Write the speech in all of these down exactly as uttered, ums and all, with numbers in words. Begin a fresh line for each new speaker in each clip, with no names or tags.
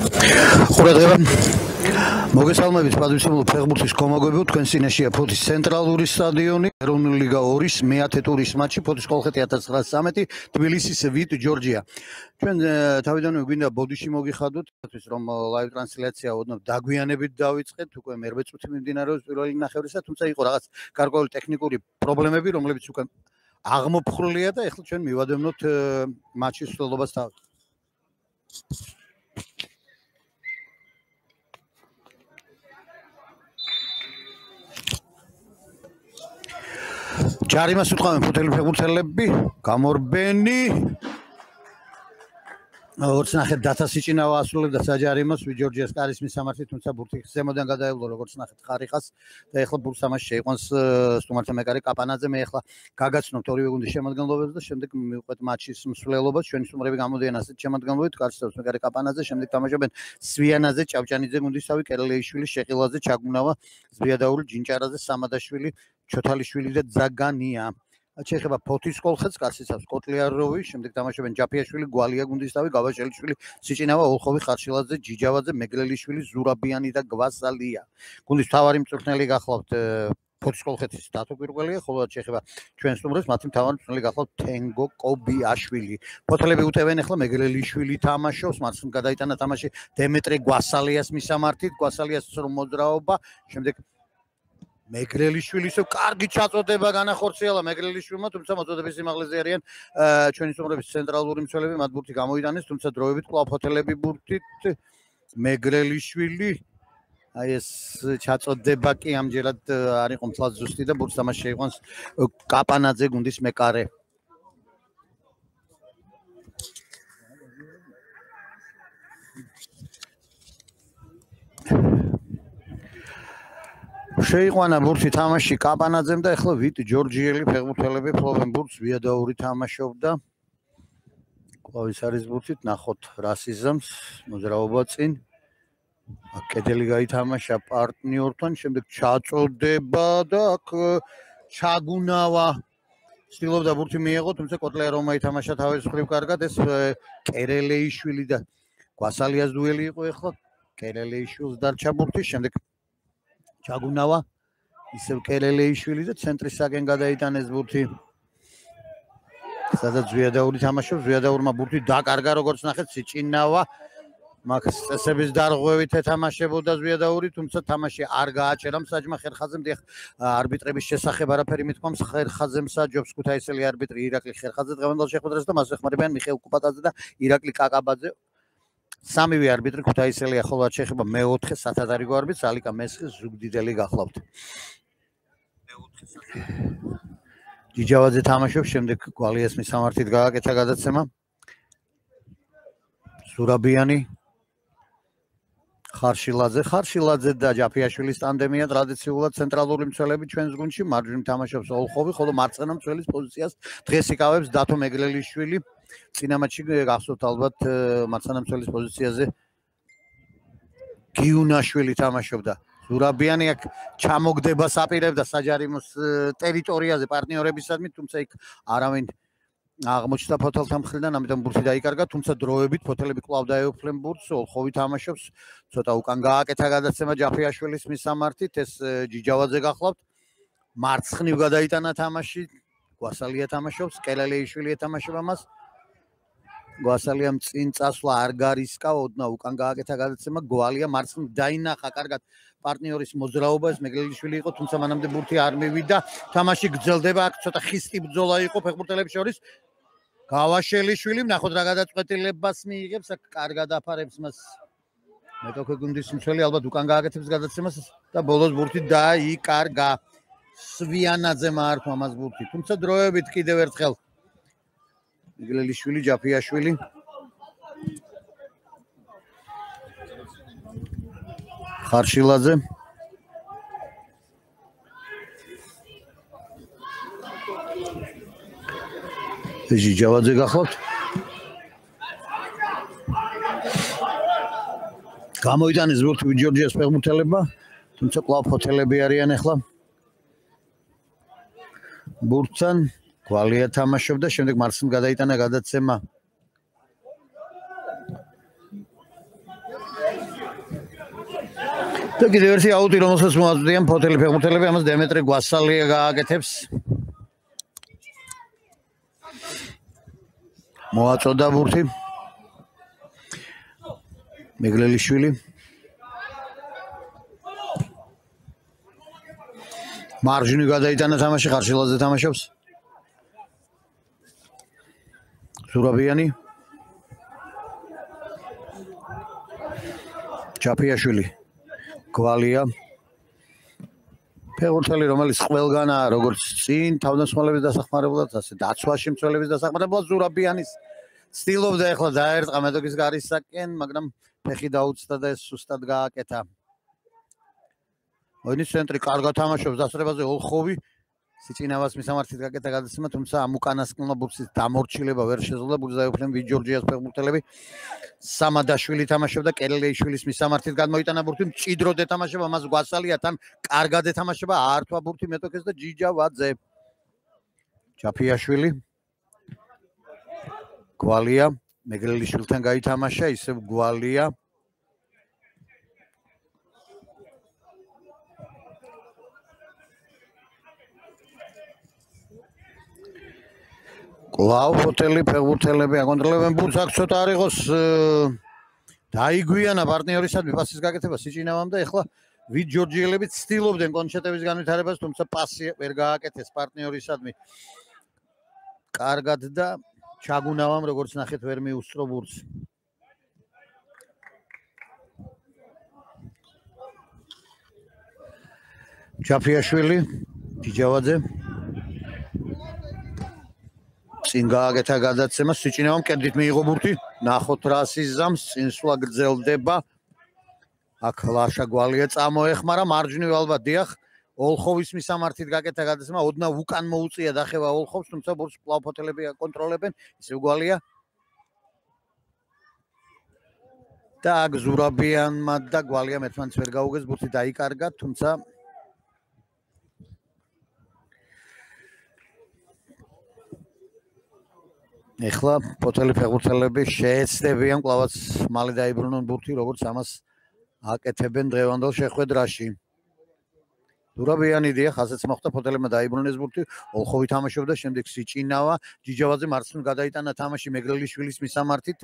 ყურადღება მოგესალმებით პატრიციულ ფეხბურთის კომაგოებო თქვენ წინაშეა ფოთის ცენტრალური სტადიონი ეროვნული ლიგა ორის მეათე ტურის მატჩი ფოთის კოლხეთი ათას ცხრაასი თბილისის ვიტ ჯორჯია ჩვენ თავიდანვე გვინდა ბოდიში მოგიხადოთ ის რომ ლაივ ტრანსლაცია ოდნავ დაგვიანებით დავიწყეთ უკვე მერვე წუთი მიმდინარეობს პირველი ნახევრისა თუმცა იყო რაღაც გარკვეული ტექნიკური პრობლემები რომლებიც უკვე აღმოფხვრილია და ეხლა ჩვენ მივადევნოთ მატჩის მსვლელობას თავი ჯარიმას უთხოვენ ფუთელი ფეხბურთელები გამორბენი როგორც ნახეთ დათასიჭინავა ასრულებდა საჯარიმოს ვიჯორჯიას კარის მისამართი თუმცა ბურთი ზემოდან გადაევლო როგორც ნახეთ ხარიხას და ეხლა ბურთს ამაში შეიყვანს სტუმართა მეკარე კაპანაძე მე ეხლა გაგაცნობთ ორივე გუნდის შემადგენლობებს და შემდეგ მივყვეთ მატჩის მსვლელობას ჩვენი სტუმრები გამოდიან ასეთ შემადგენლობით კარსტავს მეკარე კაპანაძე შემდეგ თამაშობენ სვიანაძე ჭავჭანიძე გუნდისავი კერელეიშვილი შეყილაძე ჩაგუნავა ზვიადაური ჯინჭარაძე სამადაშვილი ჩოთალიშვილი და ზაგანია შეიძლება ფოთის კოლხეთს კარსიცავს კოტლიაროვი შემდეგ თამაშობენ ჯაფიაშვილი გვალია გუნდისავი გავაშელიშვილი სიჭინავა ოლხოვი ხარშილაძე ჯიჯავაძე მეგლელიშვილი ზურაბიანი და გვასალია გუნდის მთავარი მწვრთნელი გახლავთ ფოთის კოლხეთის დათო კვირკველია ხოლო შეიძლება ჩვენ სტუმრებს მათი მთავარი მწვრთნელი გახლავთ თენგო კობიაშვილი ფოთლები უტევენ ახლა მეგლელიშვილი თამაშობს მარცხნივ გადაიტანა თამაში დემეტრე გვასალიას მისამართით გვასალიას მოძრაობა შემდეგ მეგრელიშვილი ისევ კარგი ჩაწოდება განახორციელა მეგრელიშვილმა თუმცა მოწოდების სიმაღლეზე არიან ჩვენი სტუმრების ცენტრალური მცველები მათ ბურთი გამოიტანეს თუმცა დროებით კვლავ ფოთელები ბურთით მეგრელიშვილი აი ეს ჩაწოდება კი ამჯერად არ იყო მთლად ზუსტი და ბურთს თამაში შეიყვანს კაპანაძე გუნდის მეკარე შეიყვანა ბურთი თამაში კაპანაძემ და ეხლა ვიტ ჯორჯიელი ფეხბურთელები ფლობენ ბურთს ვიადაური თამაშობდა კვლავ ის არის ბურთით ნახოთ რასიზმს მოძრაობა წინ კედელი გაითამაშა პარტნიორთან შემდეგ ჩაწოდება და აქ ჩაგუნავა ცდილობდა ბურთი მიეღო თუმცა კოტლიაროვმა ითამაშა თავის მხრივ კარგად ეს კერელეიშვილი და გვასალიას დუელი იყო ეხლა კერელეიშვილს დარჩა ბურთი შემდეგ ჩაგუნავა ისევ კერელეიშვილი და ცენტრისაკენ გადაიტანეს ბურთი სადაც ზვიადაური თამაშობს ზვიადაურმა ბურთი დაკარგა როგორც ნახეთ სიჭინავა მაგ წესების დარღვევით ეთამაშებოდა ზვიადაური თუმცა თამაში არ გააჭერა მსაჯმა ხერხაძემ დიახ არბიტრების შესახებ არაფერი მithქვამს ხერხაძემსა ჯობს ქუთაისელი არბიტრი ირაკლი ხერხაძე დღევანდელ შეხვედრას და მას ეხმარებიან მიხეილ კუპატაძე და ირაკლი კაკაბაძე სამივე არბიტრი ქუთაისელია ხოლო შეიძლება მეოთხე სათადარიგო არბიტრს ალიკა მესხი ზუგდიდელი გახლავთ ჯიჯავაძე თამაშობს შემდეგ გვალიას მისამართით გააკეთა გადაცემა ზურაბიანი ხარშილაძე ხარშილაძე და ჯაფიაშვილის ტანდემია ტრადიციულად ცენტრალური მცველები ჩვენს გუნდში მარჯვნივ თამაშობს ოლხოვი ხოლო მარცხენა მცველის პოზიციას დღეს იკავებს დათო მეგლელიშვილი წინა მატჩში გახსოვთ ალბათ მარცხენა მცველის პოზიციაზე გიუნაშვილი თამაშობდა ზურაბიანი აქ ჩამოგდებას აპირებდა საჯარიმოს ტერიტორიაზე პარტნიორებისადმი თუმცა იქ არავინ აღმოჩნდა ფოთელთა მხრიდან ამიტომ ბურთი დაიკარგა თუმცა დროებით ფოთელები კვლავ დაეუფლენ ბურთს ოლხოვი თამაშობს ცოტა უკან გააკეთა გადაცემა ჯაფიაშვილის მისამართით ეს ჯიჯავაძე გახლავთ მარცხნივ გადაიტანა თამაში გვასალია თამაშობს კერელეიშვილი ეთამაშება მას გვასალიამ წინ წასვლა არ გარისკა ოდნავ უკან გააკეთა გადაცემა გვალია მარცხნივ დაინახა კარგად პარტნიორის მოძრაობა ეს მეგლელიშვილი იყო თუმცა მანამდე ბურთი არ მივიდა თამაში გრძელდება აქ ცოტა ხისტი ბრძოლა იყო ფეხბურთელებს შორის გავაშელიშვილი ნახოთ რა გადაწყვეტილებას მიიღებს აქ კარგად აფარებს მას მეტოქე გუნდის მცველი ალბათ უკან გააკეთებს გადაცემას და ბოლოს ბურთი დაიკარგა სვიანაძემ აართვა მას ბურთი თუმცა დროებით კიდევ ერთხელ მეგლელიშვილი ჯაფიაშვილი ხარშილაძე ჯიჯავაძე გახლავთ გამოიტანეს ბურთი ვიჯორჯიას ფეხბურთელებმა თუმცა კვლავ ფოთელები არიან ახლა ბურთთან გვალია თამაშობდა შემდეგ მარცხნივ გადაიტანა გადაცემა და კიდევ ერთი აუტი, რომელსაც მოაწვდიან ფოთელი ფეხბურთელები, ამას დემეტრე გვასალია გააკეთებს. მოაწოდა ბურთი. მეგლელიშვილი. მარჯვნივ გადაიტანა თამაში, ხარშილაძე თამაშობს. ზურაბიანი. ჩაფიაშვილი. გვალია. ფეხბურთელი, რომელიც ყველგანაა, როგორც წინ თავდამსხმელების დასახმარებლად, ასე დაცვაში მცველების დასახმარებლად ზურაბიანის ცდილობდა ახლა დაერტყა მეტოქის გარისაკენ, მაგრამ ფეხი დაუწდა და ეს სუსტად გააკეთა. ოინის ცენტრი კარგად თამაშობს დასწრებაზე ოლხოვი. სიჭინავას მისამართით გაკეთა გადაცემა, თუმცა ამ უკანასკნელ ბურთის დამორჩილება ვერ შეძლო. ბურთს დაეუფლნენ ვიჯორჯიას ფეხბურთელები. სამადაშვილი თამაშობდა კელეიშვილის მისამართით გადმოიტანა ბურთი, მჭიდროდ ეთამაშება, მას გვასალია თან კარგად ეთამაშება, აართვა ბურთი მეტოქეს და ჯიჯავაძე. ჩაფიაშვილი. გვალია, მეგრელიშვილთან გაითამაშა, ისევ გვალია. კლავ ფოთელი ფეხბურთელები აკონტროლებენ ბურთს, აქ ცოტა არ იყოს დაიგვიანა პარტნიორისადმი პასის გაკეთება სიჭინავამ და ეხლა ვიჯორჯიელები ცდილობდნენ კონჩეტების განვითარებას, თუმცა პასი ვერ გააკეთეს პარტნიორისადმი. კარგად და ჩაგუნავამ, როგორც ნახეთ, ვერ მიუსწრო ბურთს. ჩაფიაშვილი, ჯიჯავაძე. წინ გააკეთა გადაცემა, სიჭინავამ კედლით მიიღო ბურთი, ნახოთ რა სიზამს, წინსვლა გრძელდება. აქ ლაშა გვალია წამოეხმარა, მარჯვნივ ალბათ დიახ, ოლხოვის მისამართით გაკეთა გადაცემა, ოდნავ უკან მოუწია დახევა ოლხოვს, თუმცა ბურთს კვლავ ფოთელები აკონტროლებენ, ისევ გვალია. და აქ ზურაბიანმა და გვალიამ ერთმანეთს ვერ გაუგეს, ბურთი დაიკარგა, თუმცა ეხლა ფოთელი ფეხბურთელები შეეცდებიან კვლავაც მალე დაიბრუნონ ბურთი, როგორც ამას აკეთებენ დღევანდელ შეხვედრაში. ზურაბიანი დიახ, ასეც მოხდა, ფოთელებმა დაიბრუნეს ბურთი, ოლხოვი თამაშობდა, შემდეგ სიჭინავა, ჯიჯავაძე მარცხნივ გადაიტანა თამაში მეგრელიშვილის მისამართით.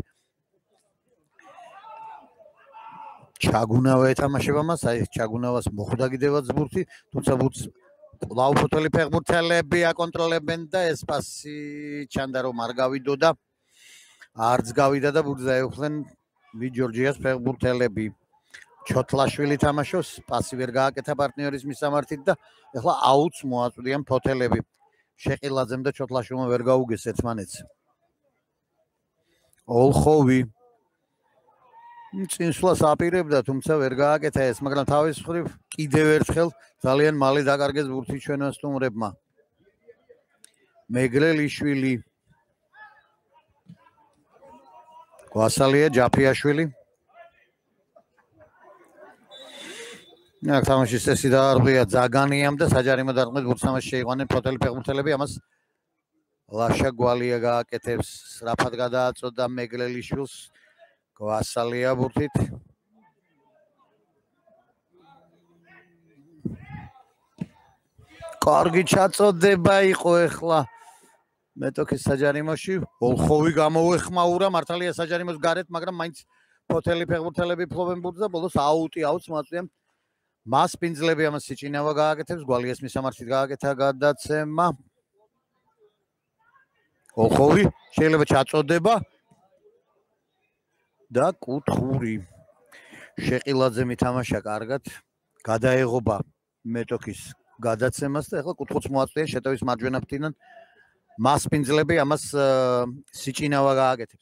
ჩაგუნავა ეთამაშება მას, აი ჩაგუნავას მოხვდა კიდევაც ბურთი, თუმცა ბურთს კვლავ ფოთელი ფეხბურთელები აკონტროლებენ და ეს პასი ჩანდა რომ არ გავიდოდა. არც გავიდა და ბურთს დაეუფლნენ ვიჯორჯიას ფეხბურთელები. ჩოთლაშვილი თამაშობს, პასი ვერ გააკეთა პარტნიორის მისამართით და ეხლა აუტს მოაწვდიან ფოთელები. შეყილაძემ და ჩოთლაშვილმა ვერ გაუგეს ერთმანეთს. ოლხოვი წინსვლას აპირებდა, თუმცა ვერ გააკეთა ეს, მაგრამ თავის მხრივ კიდევ ერთხელ ძალიან მალე დაკარგეს ბურთი ჩვენმა სტუმრებმა. მეგრელიშვილი, გვასალია, ჯაფიაშვილი. აქ თამაშის წესი დაარღვია ძაგანიამ და საჯარიმო დარტყმით ბურთს თამაში შეიყვანენ ფოთელი ფეხბურთელები, ამას ლაშა გვალია გააკეთებს, სწრაფად გადააწოდა მეგრელიშვილს. გვასალია ბურთით. კარგი ჩაწოდება იყო ეხლა მეტოქის საჯარიმოში. ოლხოვი გამოეხმაურა, მართალია საჯარიმოს გარეთ, მაგრამ მაინც ფოთელი ფეხბურთელები ფლობენ ბურთს და ბოლოს აუტი აუტს მოაწვდიან. მას პინძლები ამას სიჭინავა გააკეთებს, გვალიას მისამართით გააკეთა გადაცემა. ოლხოვი შეიძლება ჩაწოდება. და კუთხური შეყილაძემ ითამაშა კარგად, გადაეღობა მეტოქის გადაცემას და ეხლა კუთხუց მოაწვდიან შეტევის მარჯვენა ფრთიდან. მას პინძლები ამას სიჭინავა გააკეთებს.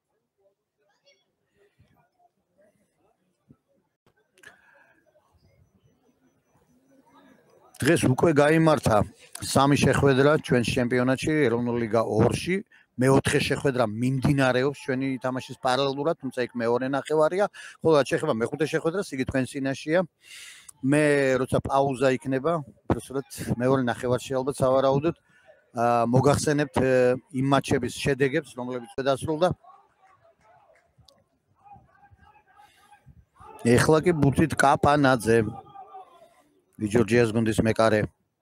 დღეს უკვე გაიმართა სამი შეხვედრა ჩვენს ჩემპიონატში, ეროვნული ლიგა ორში. მეოთხე შეხვედრა მიმდინარეობს ჩვენი თამაშის პარალელურად, თუმცა იქ მეორე ნახევარია, ხოლო რაც შეეხება მეხუთე შეხვედრას, იგი თქვენ წინაშეა. მე როცა პაუზა იქნება, უბრალოდ მეორე ნახევარში ალბათ სავარაუდოდ მოგახსენებთ იმ მატჩების შედეგებს, რომლებიც დასრულდა. ეხლა კი ბურთით კაპანაძე. ვიჯორჯიას გუნდის მეკარე.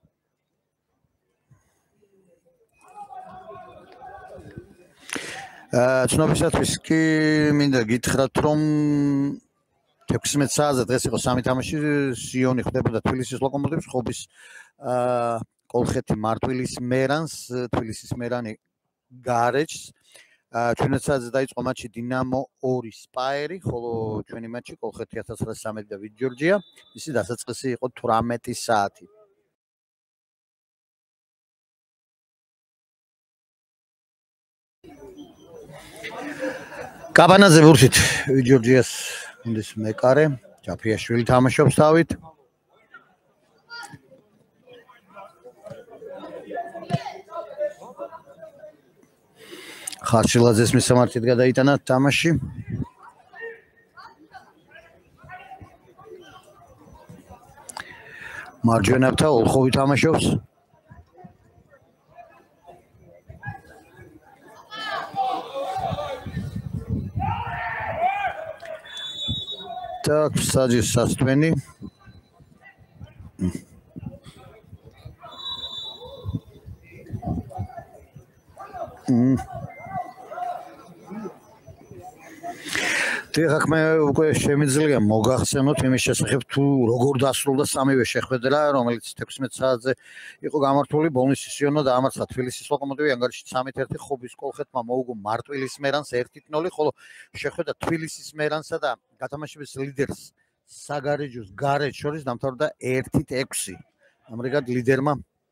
აა ცნობისათვის კი მინდა გითხრათ, რომ თექვსმეტ საათზე დღეს იყო სამი თამაში, სიონი ხვდებოდა თბილისის ლოკომოტივს, ხობის აა კოლხეთი მარტვილის მერანს, თბილისის მერანი გარეჯს. ჩვენც საათზე დაიწყო მატჩი დინამო ორი სპაერი, ხოლო ჩვენი მატჩი კოლხეთი ათას ცხრაასი ცხრამეტი და ვიჯორჯია, ისი დასაწყისი იყო თვრამეტი საათი. კაპანაძე ბურთით ვიჯორჯიას გუნდის მეკარე, ჯაფიაშვილი თამაშობს თავით. ხარშილაძეს მისამართით გადაიტანა თამაში. მარჯვენათა ოლხოვი თამაშობს. так, საჯის სასტვენი. მ ეხლა მე უკვე შემიძლია მოგახსენოთ იმის შესახებ თუ როგორ დასრულდა სამივე შეხვედრა, რომელიც თექვსმეტ საათზე იყო გამართული. ბოლნისის სიონო დაამარცხა თბილისის ლოკომოტივი, ანგარიშში სამით ერთი, ხობის კოლხეთმა მოუგო მარტვილის მერანს ერთი ნული, ხოლო შეხვედრა თბილისის მერანსა და გათამაშების ლიდერს საგარეჯოს გარეჯს შორის დამთავრდა ერთი ექვსი. ამრიგად ლიდერმა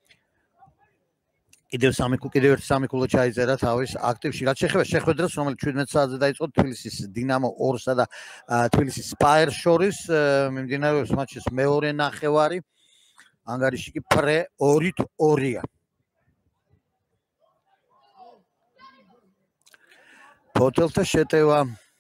კიდევ სამი კიდევ ერთი სამი ქულა ჩაიწერა თავის აქტივში. რაც შეეხება შეხვედრას, რომელიც შვიდმეტ საათზე დაიწყო თბილისის დინამო ორსა და თბილისის სპაერს შორის, მიმდინარეობს მატჩის მეორე ნახევარი. ანგარიში კი პრე ორით ორია. ფოთელთა შეტევა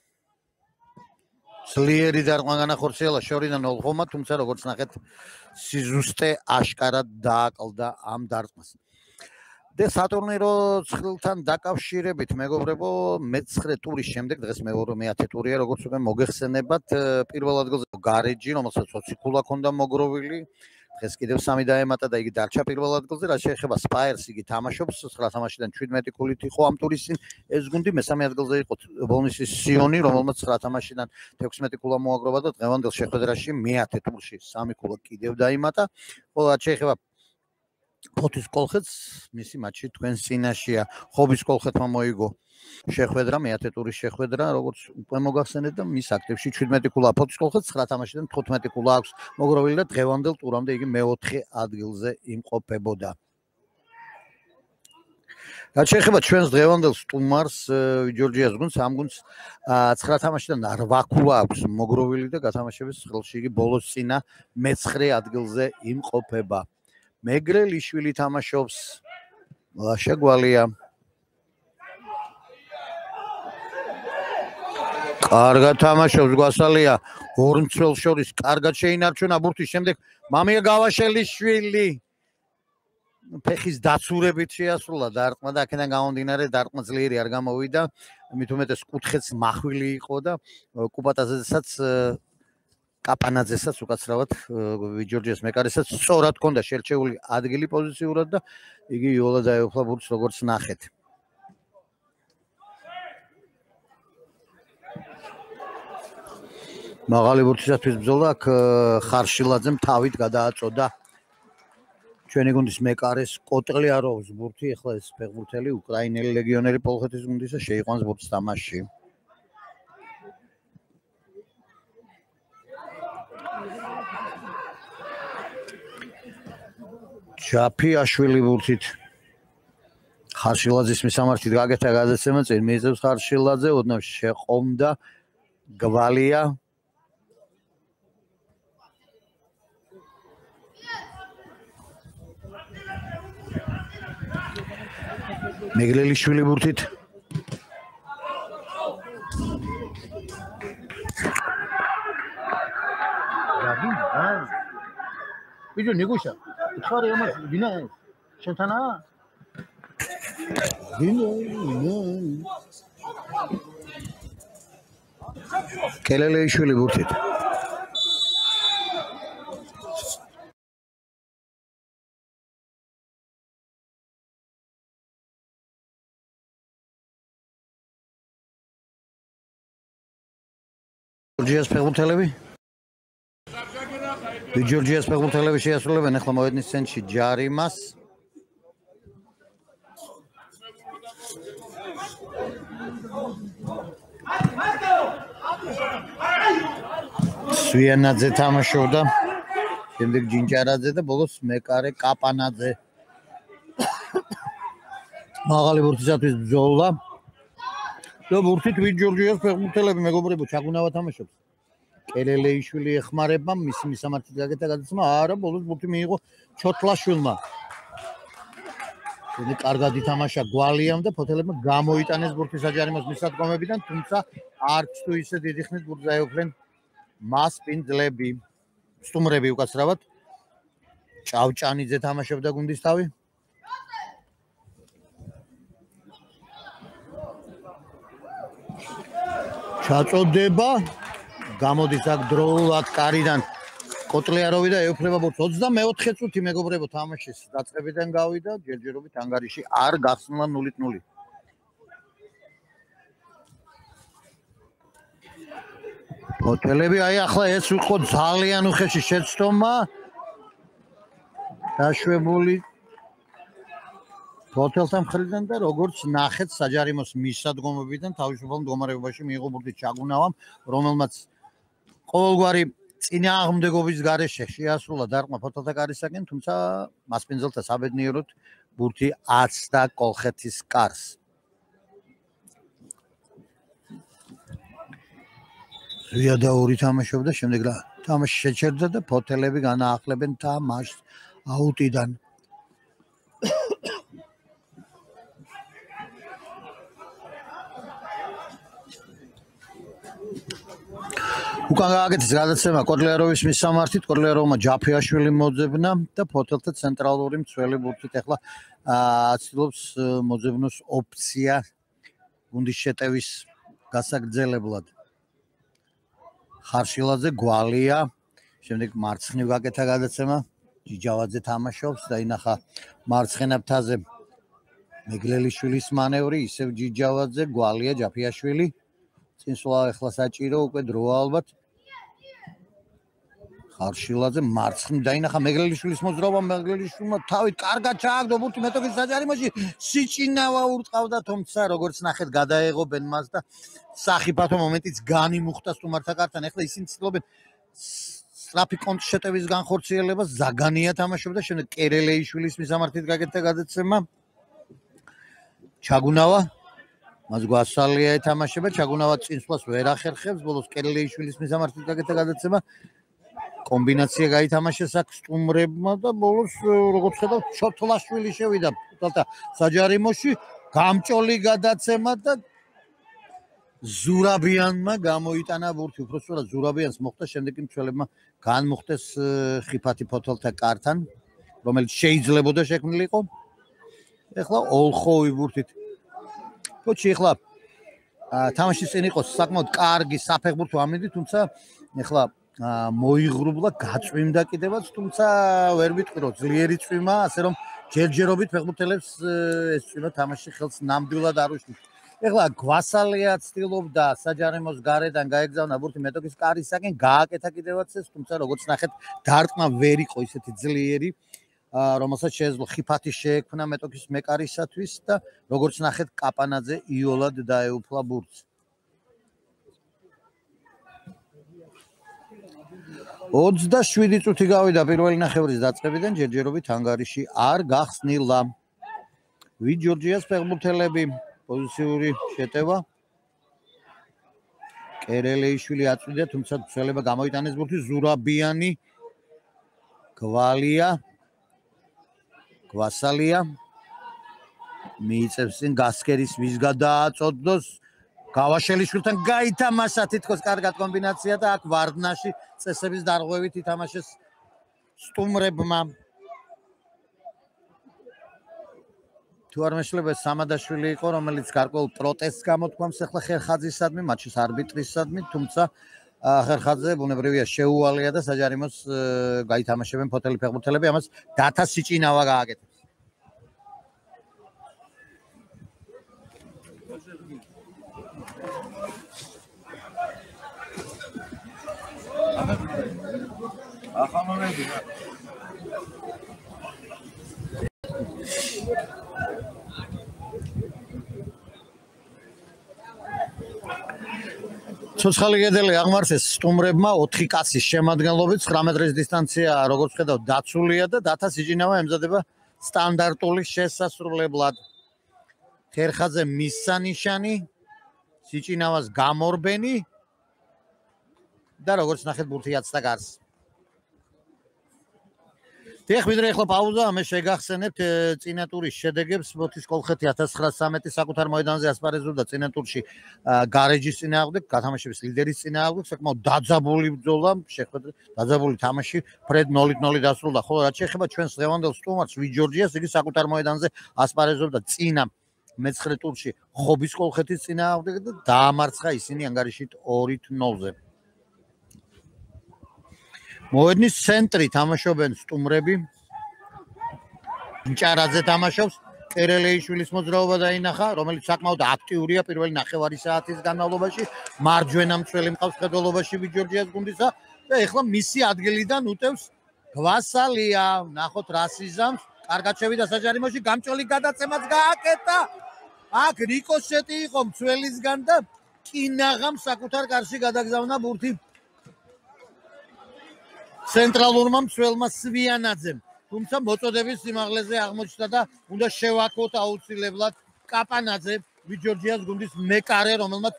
ძლიერი დარტყმა განახორციელა შორიდან ოლღომა, თუმცა როგორც ნახეთ, სიზუსტე აშკარად დააკლდა ამ დარტყმას. და სატურნირო ცხრილთან დაკავშირებით, მეგობრებო, მეცხრე ტურის შემდეგ, დღეს მეორე მეათე ტურია, როგორც უკვე მოგეხსენებათ, პირველ ადგილზე გარეჯი, რომელსაც ოცი ქულა ჰქონდა მოგროვილი. დღეს კიდევ სამი დაემატა და იგი დარჩა პირველ ადგილზე. რაც შეეხება სპაერს, იგი თამაშობს ცხრა თამაშიდან შვიდმეტი ქულით იყო ამ ტურის წინ ეს გუნდი. მესამე ადგილზე იყო ბოლნისის სიონი, რომელმაც ცხრა თამაშიდან თექვსმეტი ქულა მოაგროვა და დღევანდელ შეხვედრაში მეათე ტურში სამი ქულა კიდევ დაიმატა. ხოლო რაც შეეხება ფოთის კოლხეთს, მისი მატჩი თქვენს წინაშეა. ხობის კოლხეთმა მოიგო შეხვედრა, მეათე ტურის შეხვედრა, როგორც უკვე მოგახსენეთ და მის აქტივში შვიდმეტი ქულა ფოთის კოლხეთს, ცხრა თამაშიდან თხუთმეტი ქულა აქვს მოგროვილი და დღევანდელ ტურამდე იგი მეოთხე ადგილზე იმყოფებოდა. რაც შეეხება ჩვენს დღევანდელ სტუმარს, ვიჯორჯიას გუნდს, ამ გუნდს ცხრა თამაშიდან რვა ქულა აქვს მოგროვილი და გათამაშების ხელში იგი ბოლოს წინა მეცხრე ადგილზე იმყოფება. მეგრელიშვილი თამაშობს, ლაშა გვალია. კარგად თამაშობს, გვასალია ორ მცველს შორის, კარგად შეინარჩუნა ბურთი, შემდეგ მამია გავაშელიშვილი ფეხის დაცურებით შეასრულა დარტყმა და აქედან გამომდინარე დარტყმა ძლიერი არ გამოვიდა, მით უმეტეს კუთხეც მახვილი იყო და კუპატაძესაც კაპანაძესაც უკაცრავად ვიჯორჯიას მეკარესაც სწორად ჰქონდა შერჩეული ადგილი პოზიციურად და იგი იოლად დაეუფლა ბურთს, როგორც ნახეთ. მაღალი ბურთისათვის ბრძოლა აქ ხარშილაძემ თავით გადააწოდა ჩვენი გუნდის მეკარეს კოტლიაროვს ბურთი. ეხლა ეს ფეხბურთელი უკრაინელი ლეგიონერი პოლხეთის გუნდისა შეიყვანს ბურთს თამაშში. ჯაფიაშვილი ბურთით ხარშილაძის მისამართით გაკეთა გადაცემა, წინ მიიწევს ხარშილაძე, ოდნავ შეყომდა გვალია. მეგრელიშვილი ბურთით ვიდეო ნიგუშა ხარი ამას ვინა შენთანა ვინო ვინო კელელეიშვილი ბურთით ჯორჯიას ფეხბურთელები ჯორჯიას ფეხბურთელები შეასრულებენ ახლა მოედნის ცენტრში ჯარიმას სვიანაძე თამაშობდა შემდეგ ჯინჯარაძე და ბოლოს მეკარე კაპანაძე მაღალი ბურთისათვის ბრძოლა და ბურთით ვინ ჯორჯიას ფეხბურთელები მეგობრებო ჩაგუნავა თამაშობს კელელეიშვილი ეხმარება მისი მისამართით გაკეთა გადაცემა არა ბოლოს ბურთი მიიღო ჩოთლაშვილმა იგი კარგად ითამაშა გვალიამ და ფოთელებმა გამოიტანეს ბურთი საჯარიმოს მისადგომებიდან თუმცა არც თუ ისე დიდი ხნით ბურთს დაეუფლნენ მასპინძლები სტუმრები უკაცრავად ჭავჭანიძე თამაშობდა გუნდის თავი ჩაწოდება გამოდის აქ დროულად კარიდან კოტლიაროვი და ეუფლება ბურთს ოცდამეოთხე წუთი მეგობრებო თამაშის დაწყებიდან გავიდა ჯერჯერობით ანგარიში არ გახსნა ნულით ნული ფოთელები აი ახლა ეს იყო ძალიან უხეში შეცდომა დაშვებული ფოთელთა მხრიდან და როგორც ნახეთ საჯარიმოს მისადგომებიდან თავისუფალ მდგომარეობაში მიიღო ბურთი ჩაგუნავამ რომელმაც ყოველგვარი წინააღმდეგობის გარეშე შეასრულა დარტყმა ფოთელთა კარისაკენ თუმცა მასპინძელთა საბედნიეროდ ბურთი აცდა კოლხეთის კარს ზვიადაური თამაშობდა შემდეგ რა თამაში შეჩერდა და ფოთელები განაახლებენ თამაშს აუტიდან უკან გააკეთეს გადაცემა კოტლიაროვის მისამართით კოტლიაროვმა ჯაფიაშვილი მოძებნა და ფოთელთა ცენტრალური მცველი ბურთით ახლა ცდილობს მოძებნოს ოფცია გუნდის შეტევის გასაგრძელებლად ხარშილაძე გვალია შემდეგ მარცხნივ გაკეთა გადაცემა ჯიჯავაძე თამაშობს და ინახა მარცხენა ფრთაზე მეგლელიშვილის მანევრი ისევ ჯიჯავაძე გვალია ჯაფიაშვილი წინსვლა ახლა საჭირო უკვე დროა ალბათ ხარშილაძე მარცხნივ დაინახა მეგლელიშვილის მოძრაობა მეგლელიშვილმა თავით კარგად ჩააგდო ბურთი მეტოქის საჯარიმოში სიჭინავა ურტყავდა თუმცა როგორც ნახეთ გადაეღობენ მას და სახიფათო მომენტიც განიმუხტა სტუმართა კართან ახლა ისინი ცდილობენ სწრაფი კონტრშეტევის განხორციელებას ზაგანია თამაშობდა შემდეგ კერელეიშვილის მისამართით გაკეთდა გადაცემა ჩაგუნავა მას გვასალია ეთამაშება ჩაგუნავა წინსვლას ვერ ახერხებს ბოლოს კერელეიშვილის მისამართით გაკეთდა გადაცემა კომბინაცია გაითამაშეს აქ სტუმრებმა და ბოლოს როგორც ხედავთ ჩოთლაშვილი შევიდა ფოთელთა საჯარიმოში გამჭოლი გადაცემა და ზურაბიანმა გამოიტანა ბურთი უბრალოდ ზურაბიანს მოხდა შემდეგ კი მცველებმა განმუხტეს ხიფათი ფოთელთა კართან რომელიც შეიძლებოდა შექმნილიყო ეხლა ოლხოვი ბურთით კოჩი ეხლა თამაშის წინ იყო საკმაოდ კარგი საფეხბურთო ამინდი თუმცა ეხლა მოიღრუბლა გაწვიმდა კიდევაც თუმცა ვერ ვიტყვი რომ ძლიერი წვიმა ასე რომ ჯერჯერობით ფეხბურთელებს ეს წვიმა თამაში ხელს ნამდვილად არ უშლის ეხლა გვასალია ცდილობდა საჯარიმოს გარედან გაეგზავნა ბურთი მეტოქის კარისაკენ გააკეთა კიდევაც ეს თუმცა როგორც ნახეთ დარტყმა ვერ იყო ისეთი ძლიერი რომელსაც შეეძლო ხიფათი შეექმნა მეტოქის მეკარისათვის და როგორც ნახეთ კაპანაძე იოლად დაეუფლა ბურთს ოცდაშვიდი წუთი გავიდა პირველი ნახევრის დაწყებიდან ჯერჯერობით ანგარიში არ გახსნილა ვინ ჯორჯიას ფეხბურთელები პოზიციური შეტევა კერელეიშვილი აწვიდა თუმცა მცველება გამოიტანეს ბურთი ზურაბიანი გვალია გვასალია მიიწევს წინ გასკერის ვის გადააწოდოს გავაშელიშვილთან გაითამაშა თითქოს კარგად კომბინაცია და აქ ვარდნაში წესების დარღვევით ითამაშეს სტუმრებმა თუ არ მეშლება სამადაშვილი იყო რომელიც გარკვეულ პროტესტს გამოთქვამს ახლა ხერხაძისადმი მატჩის არბიტრისადმი თუმცა ხერხაძე ბუნებრივია შეუვალია და საჯარიმოს გაითამაშებენ ფოთელი ფეხბურთელები ამას დათა სიჭინავა გააკეთებს
ახამოვედი რა.
ცოცხალი კედელი აღმართეს სტუმრებმა ოთხი კაცის შემადგენლობით ცხრამეტ მეტრის დისტანცია როგორც ხედავთ დაცულია და დათა სიჭინავა ემზადება სტანდარტული შესასრულებლად. ხერხაზე მისანიშანი, სიჭინავას გამორბენი და როგორც ნახეთ ბურთი აცდა გარს. დიახ, ვიდრე ახლა პაუზა, მე შეგახსენებთ წინა ტურის შედეგებს. მოთის კოლხეთი ათას ცხრაასი საკუთარ მოედანზე ასპარეზობდა წინა ტურში გარეჯის წინააღმდეგ, გათამაშების ლიდერის წინააღმდეგ, საკმაოდ დაძაბული ბრძოლა, შეხვედრა, დაძაბული თამაში, ფრედ ნოლით ნოლი დასრულდა, ხოლო რაც შეეხება ჩვენს ლევანდელ სტუმარს ვიჯორჯიას, იგი საკუთარ მოედანზე ასპარეზობდა წინა მეცხრე ტურში ხობის კოლხეთის წინააღმდეგ და დაამარცხა ისინი ანგარიშით ორით ნოლზე. მოედნის ცენტრი თამაშობენ სტუმრები. ნჭარაძე თამაშობს, კერელეიშვილის მოძრაობა დაინახა, რომელიც საკმაოდ აქტიურია პირველი ნახევარი საათის განმავლობაში. მარჯვენა მცველი მყავს ხედველობაში ვიჯორჯიას გუნდისა და ეხლა მისი ადგილიდან უტევს გვასალია. ნახოთ რა სიზამს. კარგად შევიდა საჯარიმოში, გამჭოლი გადაცემაც გააკეთა. აქ რიკოშეტი იყო მცველისგან და კინაღამ საკუთარ კარში გადაგზავნა ბურთი ცენტრალურმა მცველმა სვიანაძემ. თუმცა მოწოდების სიმაღლეზე აღმოჩნდა და უნდა შევაქოთ აუცილებლად კაპანაძე, ვიჯორჯიას გუნდის მეკარე, რომელმაც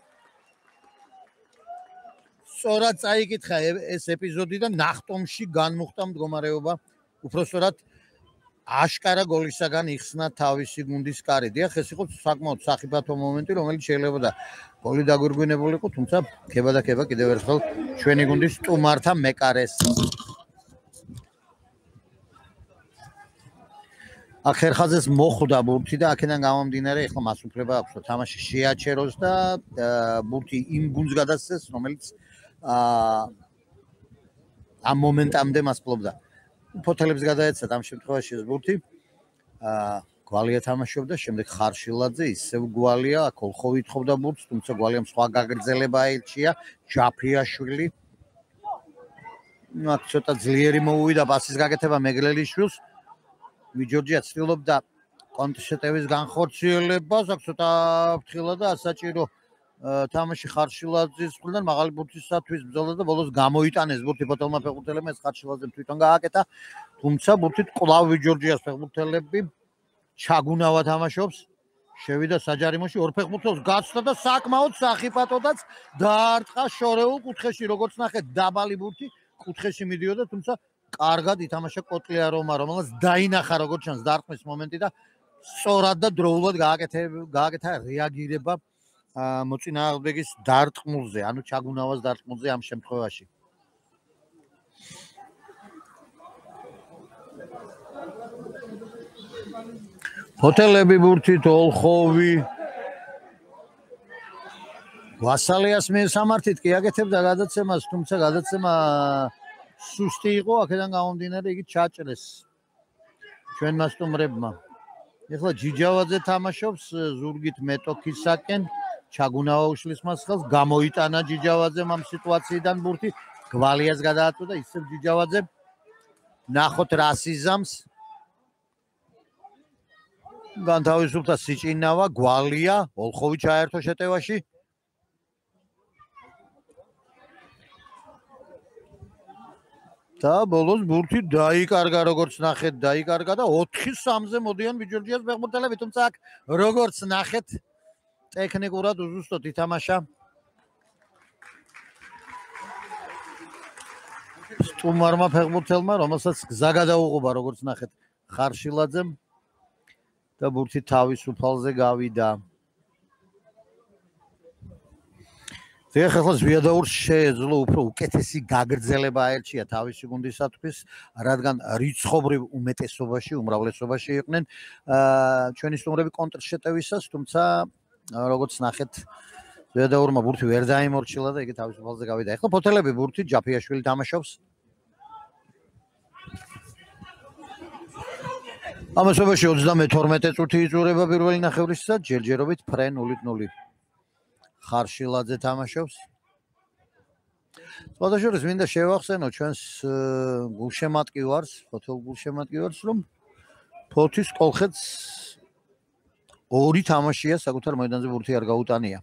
სწორად წაიკითხა ეს ეპიზოდი და ნახტომში განმუხტა მდგომარეობა. უпростоრად აშკარა გოლისაგან იხსნა თავისი გუნდის კარი. დიახ, ეს იყო საკმაოდ სახიფათო მომენტი, რომელიც შეიძლება და გოლი დაგვირგვინებულიყო, თუმცა ქება და ქება კიდევ ერთხელ ჩვენი გუნდის სტუმართა მეკარეს. აქ ხერხაძეს მოხვდა ბურთი და აქედან გამომდინარე ეხლა მას უფლება აქვს, რომ თამაში შეაჩეროს და ბურთი იმ გუნდს გადასცეს, რომელიც ამ მომენტამდე მას ფლობდა. ფოთელებს გადაეცათ ამ შემთხვევაში ეს ბურთი. გვალია თამაშობდა, შემდეგ ხარშილაძე, ისევ გვალია, აქ ოლხოვი ითხოვდა ბურთს, თუმცა გვალიამ სხვა გაგრძელება აირჩია, ჯაფრიაშვილი. აქ ცოტა ძლიერი მოუვიდა პასის გაკეთება მეგრელიშვილს. ვიჯორჯია ცდილობდა კონტრშეტევის განხორციელებას, აქ ცოტა ფრთხილა და ასაჭირო თამაში ხარშილაძის მხრიდან მაღალი ბურთისათვის ბრძოლა და ბოლოს გამოიტანეს ბურთი ფოთელმა ფეხბურთელებმა, ეს ხარშილაძემ თვითონ გააკეთა, თუმცა ბურთით კვლავ ვიჯორჯიას ფეხბურთელები ჩაგუნავა თამაშობს, შევიდა საჯარიმოში, ორ ფეხბურთელს გაცდა და საკმაოდ სახიფათოდაც დაარტყა შორეულ კუთხეში, როგორც ნახეთ, დაბალი ბურთი კუთხეში მიდიოდა, თუმცა კარგად ითამაშა კოტლიაროვმა, რომელსაც დაინახა როგორც ჩანს დარტყმის მომენტი და სწორად და დროულად გააკეთა რეაგირება მოწინააღმდეგის დარტყმულზე, ანუ ჩაგუნავას დარტყმულზე ამ შემთხვევაში. ფოთელები ბურთით ოლხოვი ვასალიას მიესამართით კი აკეთებდა გადაცემას, თუმცა გადაცემა სუსტი იყო, აქედან გამომდინარე იგი ჩაჭრეს ჩვენმა სტუმრებმა. ეხლა ჯიჯავაძე თამაშობს ზურგით მეტოქისაკენ, ჩაგუნავა უშლის მას ხელს, გამოიტანა ჯიჯავაძემ ამ სიტუაციიდან ბურთი, გვალიას გადააწოდა, ისევ ჯიჯავაძე. ნახოთ რა სიზამს. განთავისუფლდა სიჭინავა, გვალია, ოლხოვი ჩაერთო შეტევაში. და ბოლოს ბურთი დაიკარგა, როგორც ნახეთ, დაიკარგა და ოთხი სამზე მოდიან ვიჯორჯიას ფეხბურთელები, თუმცა აქ როგორც ნახეთ, ტექნიკურად უზუსტოდ ითამაშა. სტუმარმა ფეხბურთელმა, რომელსაც გზა გადაუღობა, როგორც ნახეთ, ხარშილაძემ და ბურთი თავისუფალზე გავიდა. დიახ, ახლა ზვიადაურს შეეძლო უფრო უკეთესი გაგრძელება აერჩია თავისი გუნდისათვის, რადგან რიცხობრივ უმეტესობაში, უმრავლესობაში იყვნენ ჩვენი სტუმრები კონტრშეტევისას, თუმცა როგორც ნახეთ, ზვიადაურმა ბურთი ვერ დაიმორჩილა და იგი თავისუფალზე გავიდა. ახლა ფოთელები ბურთი ჯაფიაშვილი თამაშობს. ამასობაში ოცდამეთორმეტე წუთი იწურება პირველი ნახევრისა, ჯერჯერობით ფრე ნულით ნული. ხარშილაძე თამაშობს. სხვადასხვა მინდა შევახსენო ჩვენს გულშემატკივარს, ფოთოლ გულშემატკივარს, რომ ფოთის კოლხეთს ორი თამაშია საკუთარ მოედანზე ბურთი არ გაუტანია.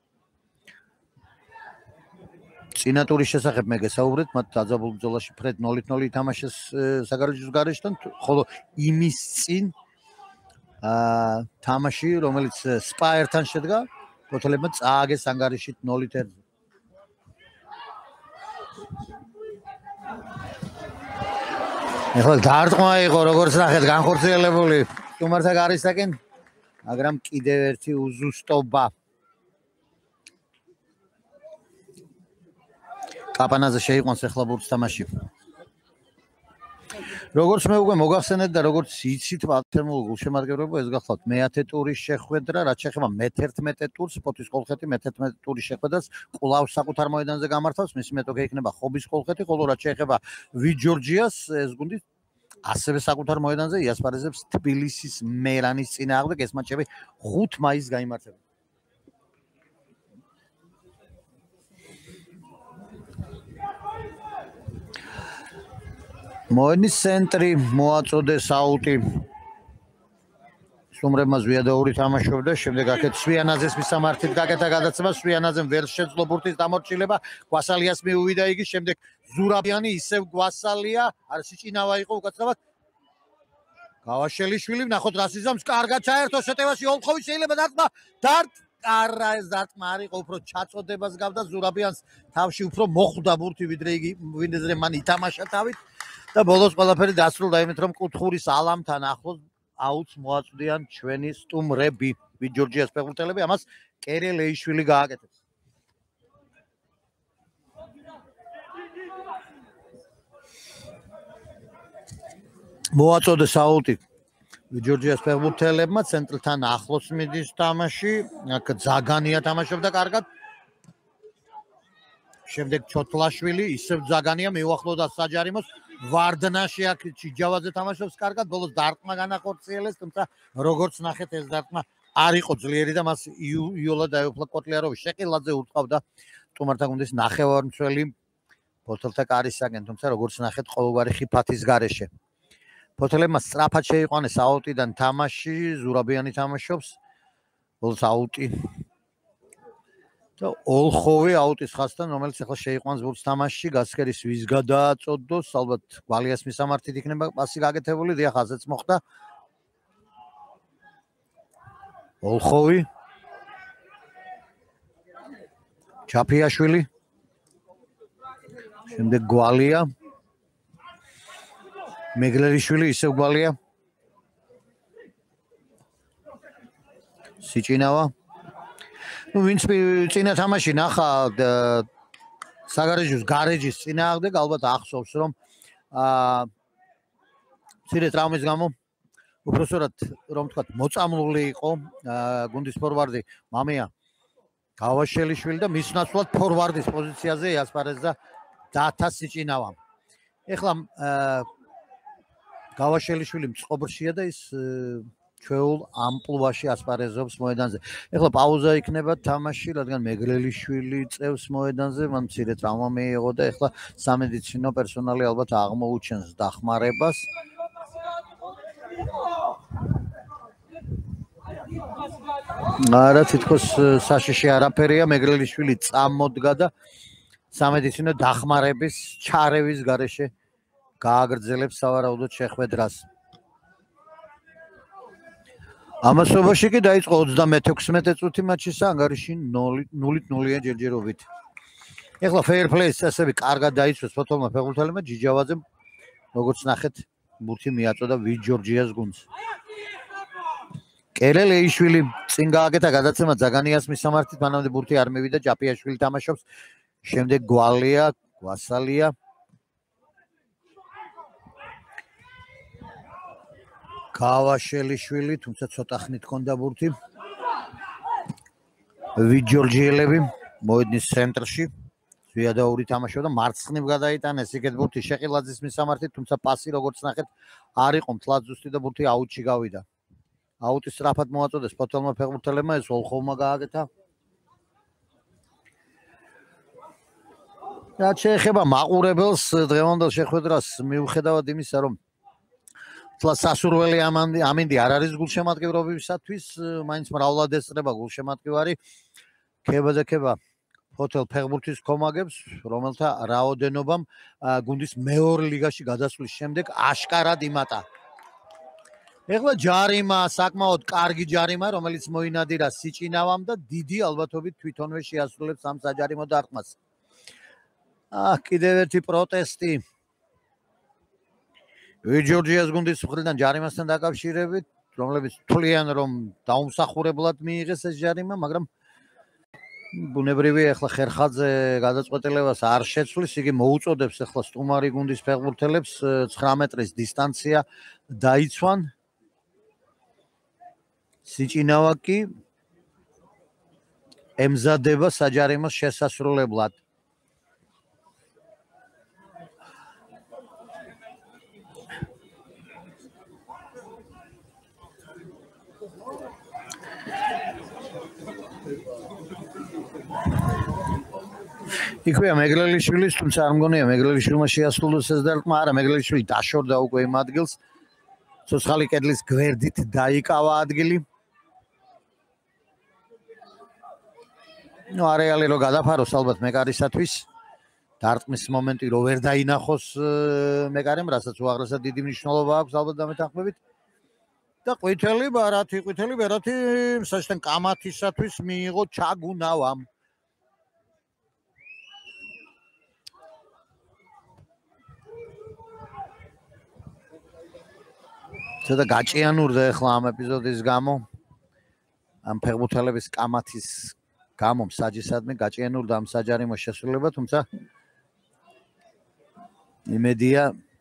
წინა ტურის შესახებ მე გესაუბრეთ, მათ დაძაბულ ბრძოლაში ფრედ ნოლით ნოლი ითამაშეს საგარეჯოს გარეშეთან, ხოლო იმის წინ აა თამაში, რომელიც სპაერთან შედგა, ფოთოლებმა წააგეს ანგარიშით ნოლით ერთზე. ეხლა დარტყმა იყო, როგორც ნახეთ, განხორციელებული სტუმართა გარისაკენ, მაგრამ კიდევ ერთი უზუსტობა. კაპანაძე შეიყვანს ახლა ბურთს თამაში. როგორც მე უკვე მოგახსენეთ და როგორც იცით პატერმულ გულშემატკივრებო, ეს გახლავთ მეათე ტურის შეხვედრა, რაც შეეხება მეთერთმეტე ტურს, ფოთის კოლხეთი მეთერთმეტე ტურის შეხვედრას კვლავ საკუთარ მოედანზე გამართავს, მისი მეტოქე იქნება ხობის კოლხეთი, ხოლო რაც შეეხება ვიჯორჯიას, ეს გუნდი ასევე საკუთარ მოედანზე იასპარეზებს თბილისის მერანის წინააღმდეგ, ეს მატჩები ხუთ მაისს გაიმართება. მოედნის ცენტრი მოაწოდეს აუტი. სტუმრებმა ზვიადაური თამაშობდა, შემდეგ აქეთ სვიანაძეს მისამართით გაკეთა გადაცემა, სვიანაძემ ვერ შეძლო ბურთის დამორჩილება, გვასალიას მიუვიდა იგი, შემდეგ ზურაბიანი ისევ გვასალია, არ სიჭინავა იყო უკაცრავად. გავაშელიშვილი, ნახოთ რას იზამს, კარგად ჩაერთო შეტევაში ოლხოვი, შეიძლება დარტყმა, დარტ არა ეს დარტყმა არ იყო, უფრო ჩაწოდებას გავდა ზურაბიანს თავში უფრო მოხვდა ბურთი, ვიდრე იგი ვინდზე მან ითამაშა თავით. და ბოლოს ყველაფერი დასრულდა იმით, რომ კუთხურის ალამთან ახლოს აუტს მოაწვდიან ჩვენი სტუმრები, ვიჯორჯიას ფეხბურთელები, ამას კერე ლეიშვილი გააკეთებს. მოაწოდეს აუტი ვიჯორჯიას ფეხბურთელებმა, ცენტრთან ახლოს მიდის თამაში, აქ ზაგანია თამაშობდა კარგად. შემდეგ ჩოთლაშვილი, ისევ ზაგანია მიუახლოვდა საჯარიმოს. ვარდნაში აქ ჩიჯავაძე თამაშობს კარგად, ბოლოს დარტყმა განახორციელეს, თუმცა როგორც ნახეთ ეს დარტყმა არ იყო ძლიერი და მას იოლა დაეუფლა კოტლიაროვი. შეყილაძე ურტყავდა სტუმართა გუნდის ნახევარმცველი ფოთელთა კარისაგენ, თუმცა როგორც ნახეთ ყოველგვარი ხიფათის გარეშე. ფოთელებმა სწრაფად შეიყვანეს აუტიდან თამაში, ზურაბიანი თამაშობს, ბოლოს აუტი და ოლხოვი აუტის ხაზთან, რომელიც ახლა შეიყვანს ბურთს თამაშში, გასკერის ვის გადააწოდოს, ალბათ გვალიას მისამართით იქნება პასი გაკეთებული, დიახ, ასეც მოხდა. ოლხოვი ჩაფიაშვილი, შემდეგ გვალია, მეგლერიშვილი, ისევ გვალია, სიჭინავა. ნუ ვინც წინა თამაში ნახა საგარეჯოს გარეჯის წინააღმდეგ, ალბათ ახსოვს, რომ აა მცირე ტრავმის გამო უბრალოდ რომ თქვათ მოწამლული იყო გუნდის ფორვარდი მამია გავაშელიშვილი და მის ნაცვლად ფორვარდის პოზიციაზე იასპარეზდა დათა სიჭინავა. ეხლა გავაშელიშვილი მწყობრშია და ის ჩვეულ ამპლუაში ასპარეზობს მოედანზე. ეხლა პაუზა იქნება თამაში, რადგან მეგლელიშვილი წევს მოედანზე, მან მცირე ტრავმა მიიღო და ეხლა სამედიცინო პერსონალი ალბათ აღმოუჩენს დახმარებას. არა, თითქოს საშიში არაფერია, მეგლელიშვილი წამოდგა და სამედიცინო დახმარების ჩარევის გარეშე გააგრძელებს სავარაუდოდ შეხვედრას. ამასობაში კი დაიწყო ოცდამექვსმეტე წუთი მატჩის ანგარიში ნულით ნულიან ჯერჯერობით. ეხლა fair play-ს წესები კარგად დაიცვეს ფოთოლმა ფეხბურთელებმა, ჯიჯავაძემ როგორც ნახეთ ბურთი მიაწოდა ვიჯორჯიას გუნდს. კერე ლეიშვილი წინ გააკეთა გადაცემა ზაგანიას მისამართით, მანამდე ბურთი არ მივიდა, ჯაფიაშვილი თამაშობს, შემდეგ გვალია, გვასალია. გავაშელიშვილი, თუმცა ცოტა ხნით ჰქონდა ბურთი. ვიჯორჯიელები მოედნის ცენტრში, ზვიადაური თამაშობდა, მარცხნივ გადაიტანეს იქეთ ბურთი შეყილაძის მისამართით, თუმცა პასი როგორც ნახეთ არ იყო მთლად ზუსტი და ბურთი აუტში გავიდა. აუტი სწრაფად მოაწოდეს ფოთოლმა ფეხბურთელებმა, ეს ოლხოვმა გააკეთა. რაც შეეხება მაყურებელს დღევანდელ შეხვედრას მიუხედავად იმისა, რომ თლა სასურველი ამინდი არ არის გულშემატკივრობისათვის, მაინც მრავლად ესწრება გულშემატკივარი ქებადექება ჰოთელ ფეხბურთის კომაგებს, რომელთა რაოდენობამ გუნდის მეორე ლიგაში გადასვლის შემდეგ აშკარად იმატა. ეხლა ჯარიმა, საკმაოდ კარგი ჯარიმა, რომელიც მოინადირა სიჭინავამ და დიდი ალბათობით თვითონვე შეასრულებს ამ საჯარიმო დარტყმას. აჰ, კიდევ ერთი პროტესტი ვიჯორჯიას გუნდის მხრიდან ჯარიმასთან დაკავშირებით, რომლებიც თვლიან, რომ დაუმსახურებლად მიიღეს ეს ჯარიმა, მაგრამ ბუნებრივია, ახლა ხერხაძე გადაწყვეტილებას არ შეცვლის, იგი მოუწოდებს ახლა სტუმარი გუნდის ფეხბურთელებს ცხრა მეტრის დისტანცია დაიცვან. სიჭინავა კი ემზადება საჯარიმოს შესასრულებლად. იქვეა მეგრელიშვილის, თუმცა არ მგონია მეგრელიშვილმა შეასრულოს ეს დარტყმა, არა, მეგრელიშვილი დაშორდა უკვე იმ ადგილს. ცოცხალი კედლის გვერდით დაიკავა ადგილი. ნუ არეალი რო გადაფაროს ალბათ მეკარისათვის. დარტყმის მომენტი რო ვერ დაინახოს მეკარემ, რასაც უაღრესად დიდი მნიშვნელობა აქვს ალბათ დამეთანხმებით. და ყვითელი ბარათი, ყვითელი ბარათი მსაჯთან კამათისათვის მიიღო ჩაგუნავამ. ცოტა გაჭიანურდა ახლა ამ ეპიზოდის გამო. ამ ფეხბურთელების კამათის გამო მსაჯისადმი გაჭიანურდა ამ საჯარიმოს შესრულება, თუმცა იმედია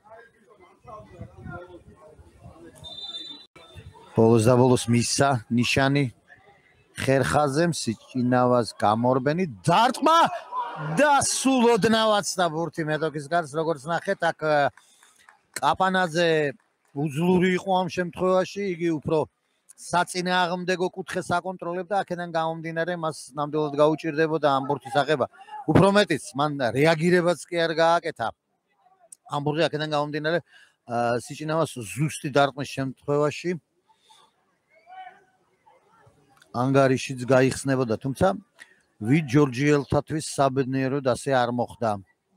ბოლოს და ბოლოს მისცა ნიშანი ხერხაძემ სიჭინავას გამორბენი დარტყმა და სულ ოდნავაც და ბურთი მეტოქის გარს, როგორც ნახეთ, აქ კაპანაძე უძლური იყო ამ შემთხვევაში, იგი უფრო საწინააღმდეგო კუთხეს აკონტროლებდა, აქედან გამომდინარე მას ნამდვილად გაუჭირდებოდა ამ ბურთის აღება. უფრო მეტიც, მან რეაგირებაც კი არ გააკეთა. ამ ბურთი აქედან გამომდინარე სიჭინავას ზუსტი დარტყმის შემთხვევაში ანგარიშიც გაიხსნებოდა, თუმცა ვიჯორჯიელთათვის საბედნიეროდ ასე არ მოხდა.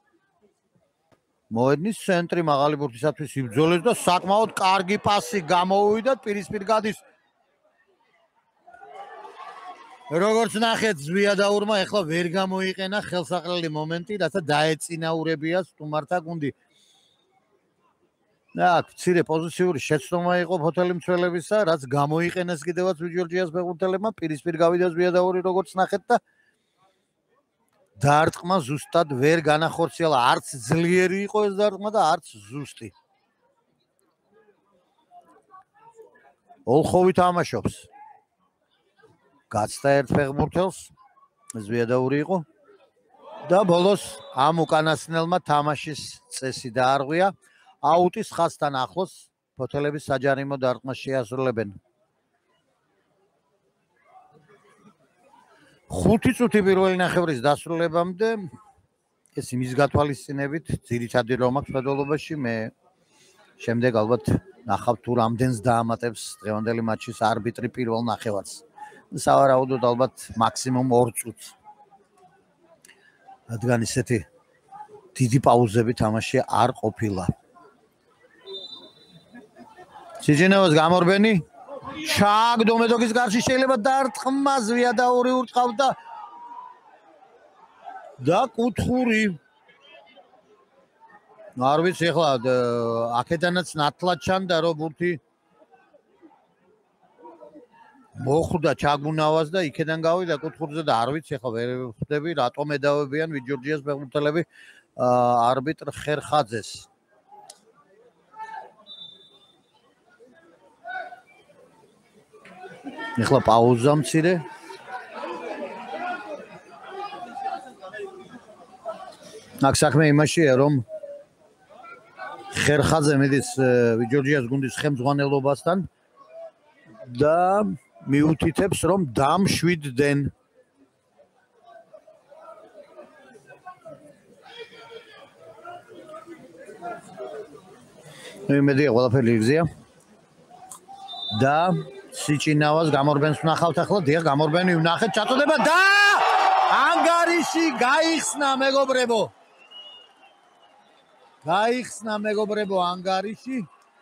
მოედნის ცენტრი მაღალი ბურთისათვის იბრძოლეს და საკმაოდ კარგი პასი გამოუვიდა, პირისპირ გადის. როგორც ნახეთ, ზვიადაურმა ახლა ვერ გამოიყენა ხელსაყრელი მომენტი, რათა დაეწინაურებია სტუმართა გუნდი. და მცირე პოზიციური შეცდომა იყო ჰოთელი მცველებისა, რაც გამოიყენეს კიდევაც ვიჯორჯიას ფეხბურთელებმა, პირისპირ გავიდა ზვიადაური, როგორც ნახეთ და დარტყმა ზუსტად ვერ განახორციელა, არც ძლიერი იყო ეს დარტყმა და არც ზუსტი. ოლხოვი თამაშობს. გაცდა ერთ ფეხბურთელს, ზვიადაური იყო და ბოლოს ამ უკანასკნელმა თამაშის წესი დაარღვია. აუტის ხაზთან ახლოს ჰოთელების საჯარიმო დარტყმას შეასრულებენ. ხუთი წუთი პირველი ნახევრის დასრულებამდე ეს იმის გათვალისწინებით ძირითადი რომ აქვს ფედოლობაში, მე შემდეგ ალბათ ნახავ თუ რამდენს დაამატებს დღევანდელი მატჩის არბიტრი პირველ ნახევარს. სავარაუდოდ ალბათ მაქსიმუმ ორ წუთს. რადგან ისეთი დიდი პაუზები თამაში არ ყოფილა. სიჭინავას გამორბენი ჩაგდო მეტოქის გარში, შეიძლება დარტყმა ზვიადაური ურტყავდა და კუთხური. არ ვიცი ახლა აქედანაც ნათლად ჩანდა რომ ბურთი მოხვდა ჩაგუნავას და იქედან გავიდა კუთხურზე და არ ვიცი ახლა ვერ ხვდები რატომ ედავებიან ვიჯორჯიას ფეხბურთელები არბიტრ ხერხაძეს. ეხლა პაუზა მცირე. აქ საქმე იმაშია, რომ ხერხაძე მიდის ვიჯორჯიას გუნდის ხელმძღვანელობასთან და მიუთითებს, რომ დამშვიდდნენ. იმედია ყველაფერი იგზია. და სიჩინავას გამორბენს ვნახავთ ახლა, დიახ, გამორბენი ვნახეთ, ჩაწოდება და ანგარიში გაიხსნა მეგობრებო. გაიხსნა მეგობრებო ანგარიში.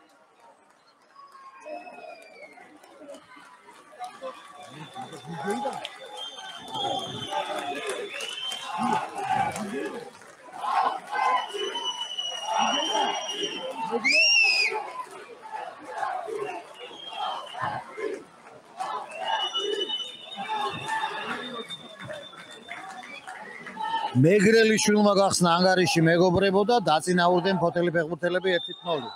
მეგრელიშვილმა გახსნა ანგარიში მეგობრებო და დაწინაურდნენ ფოთელი ფეხბურთელები ერთი ნული.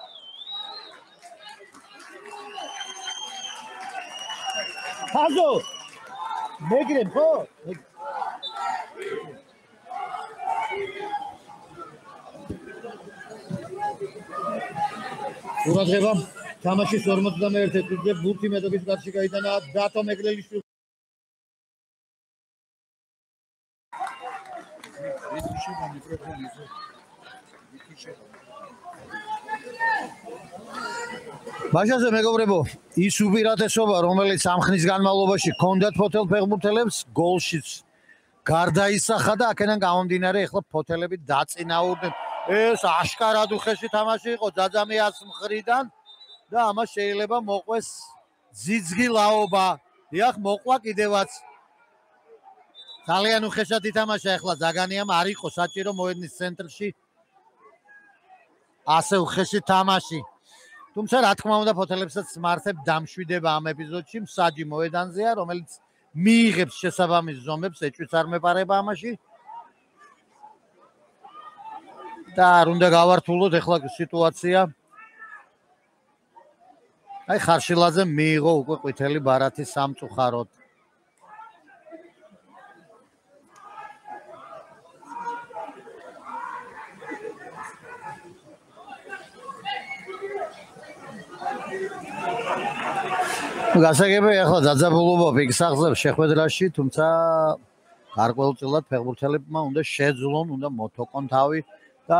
ხაზო მეგრე ხო? ყურადღება თამაშის ორმოცდამეერთე წუთზე ბურთი მეტოქის კარში გაიტანა დათო მეგრელიშვილს. ბაშაზე მეგობრებო, ის უპირატესობა, რომელიც ამ ხნის განმავლობაში ჰქონდათ ფოთელ ფეხბურთელებს, გოლშიც გარდაისახა და აქედან გამომდინარე ახლა ფოთელები დაწინაურდნენ. ეს აშკარად უხეში თამაში იყო ძაძამიას მხრიდან და ამას შეიძლება მოყვეს ძიძგი ლაობა. დიახ, მოყვა კიდევაც. ძალიან უხეშად ითამაშა ახლა ზაგანიამ, არ იყო საჭირო მოედნის ცენტრში ასე უხეში თამაში. თუმცა რა თქმა უნდა ფოთელებსაც მართებ დამშვიდება ამ ეპიზოდში, მსაჯი მოედანზეა, რომელიც მიიღებს შესაბამის ზომებს, ეჭვიც არ მეპარება ამაში. და არ უნდა გავართულოთ ახლა სიტუაცია. აი ხარშილაძე მიიღო უკვე ყვითელი ბარათი სამწუხაროდ. გასაგებია ახლა დაძაბულობა ფიქს აღწევს შეხვედრაში, თუმცა გარკვეულწილად ფეხბურთელებმა უნდა შეძლონ, უნდა მოთოყონ თავი და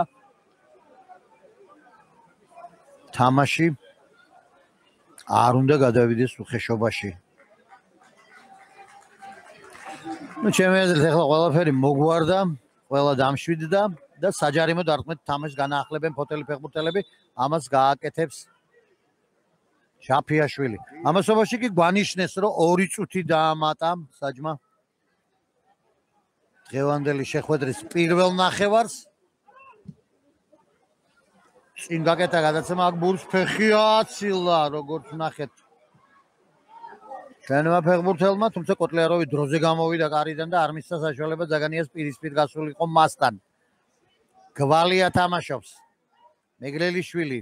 თამაში არ უნდა გადავიდეს უხეშობაში. ნუ ჩემი აზრით ახლა ყველაფერი მოგვარდა, ყველა დამშვიდდა და საჯარიმო დარტყმით თამაშს განაახლებენ ფოთელი ფეხბურთელები, ამას გააკეთებს შაფიაშვილი. ამასობაში კი გვანიშნეს, რომ ორი წუთი დაამატა საჯმა დღევანდელი შეხვედრის პირველ ნახევარს. წინ გაკეთა გადაცემა, აქ ბურს ფეხი აცილა, როგორც ნახეთ. ჩვენმა ფეხბურთელმა, თუმცა კოტლიაროვი დროზე გამოვიდა კარიდან და არ მისცა საშუალება ზაგანიას პირისპირ გასულიყო მასთან. გვალია თამაშობს. მეგრელიშვილი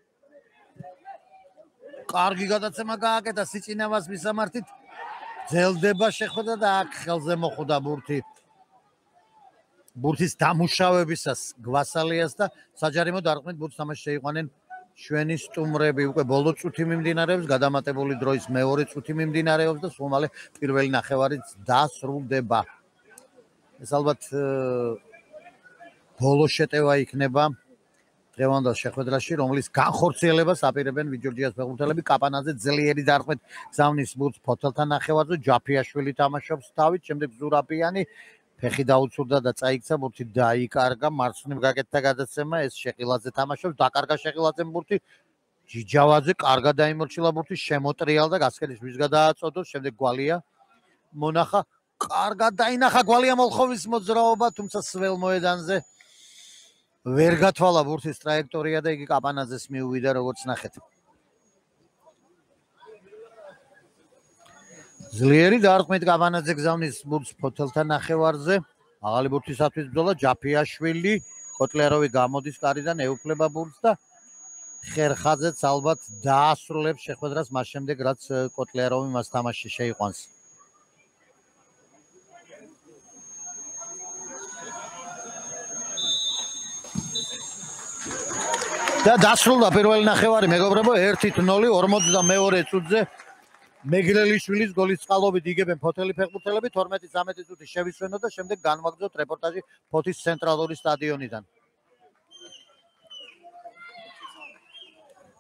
კარგი გადაცემა გააკეთა სიჭინავას მისამართით. ძელდება შეხვედრა და აქ ხელზე მოხვდა ბურთი. ბურთის დამუშავებისას გვასალიას და საჯარიმო დარტყმით ბურთს თამაში შეიყვანენ ჩვენი სტუმრები. უკვე ბოლო წუთი მიმდინარეობს, გადამატებული დროის მეორე წუთი მიმდინარეობს და სულ მალე პირველი ნახევარიც დასრულდება. ეს ალბათ ბოლო შეტევა იქნება დღევანდელ შეხვედრაში, რომლის განხორციელებას აპირებენ ვიჯორჯიას ფეხბურთელები. კაპანაძე ძლიერი დარტყმით გზავნის ბურთს ფოთელთან ნახევარზე, ჯაფიაშვილი თამაშობს თავით, შემდეგ ზურაბიანი ფეხი დაუცურდა და წაიქცა, ბურთი დაიკარგა, მარცხნივ გაკეთდა გადაცემა, ეს შეყილაძე თამაშობს, დაკარგა შეყილაძემ ბურთი, ჯიჯავაძე კარგად დაიმორჩილა ბურთი, შემოტრიალდა, გასკელის ვის გადააწოდო, შემდეგ გვალია მონახა, კარგად დაინახა გვალია მოლხოვის მოძრაობა, თუმცა სველ მოედანზე ვერ გათვალა ბურთის ტრაექტორია და იგი კაპანაძეს მიუვიდა, როგორც ნახეთ. ძლიერი დარტყმით კაპანაძე გზავნის ბურთს ფოთელთან ნახევარზე. აღალი ბურთისათვის ბრძოლა, ჯაფიაშვილი, კოტლიაროვი გამოდის კარიდან, ეუფლება ბურთს და ხერხაძეც ალბათ დაასრულებს შეხვედრას მას შემდეგ, რაც კოტლიაროვი მას თამაში შეიყვანს. და დასრულდა პირველი ნახევარი, მეგობრებო, ერთი ნული ორმოცდამეორე წუთზე მეგრელიშვილის გოლის წყალობით იგებენ ფოთელი ფეხბურთელები. თორმეტი ცხრამეტი წუთი შევისვენოთ და შემდეგ განვაგრძოთ რეპორტაჟი ფოთის ცენტრალური სტადიონიდან.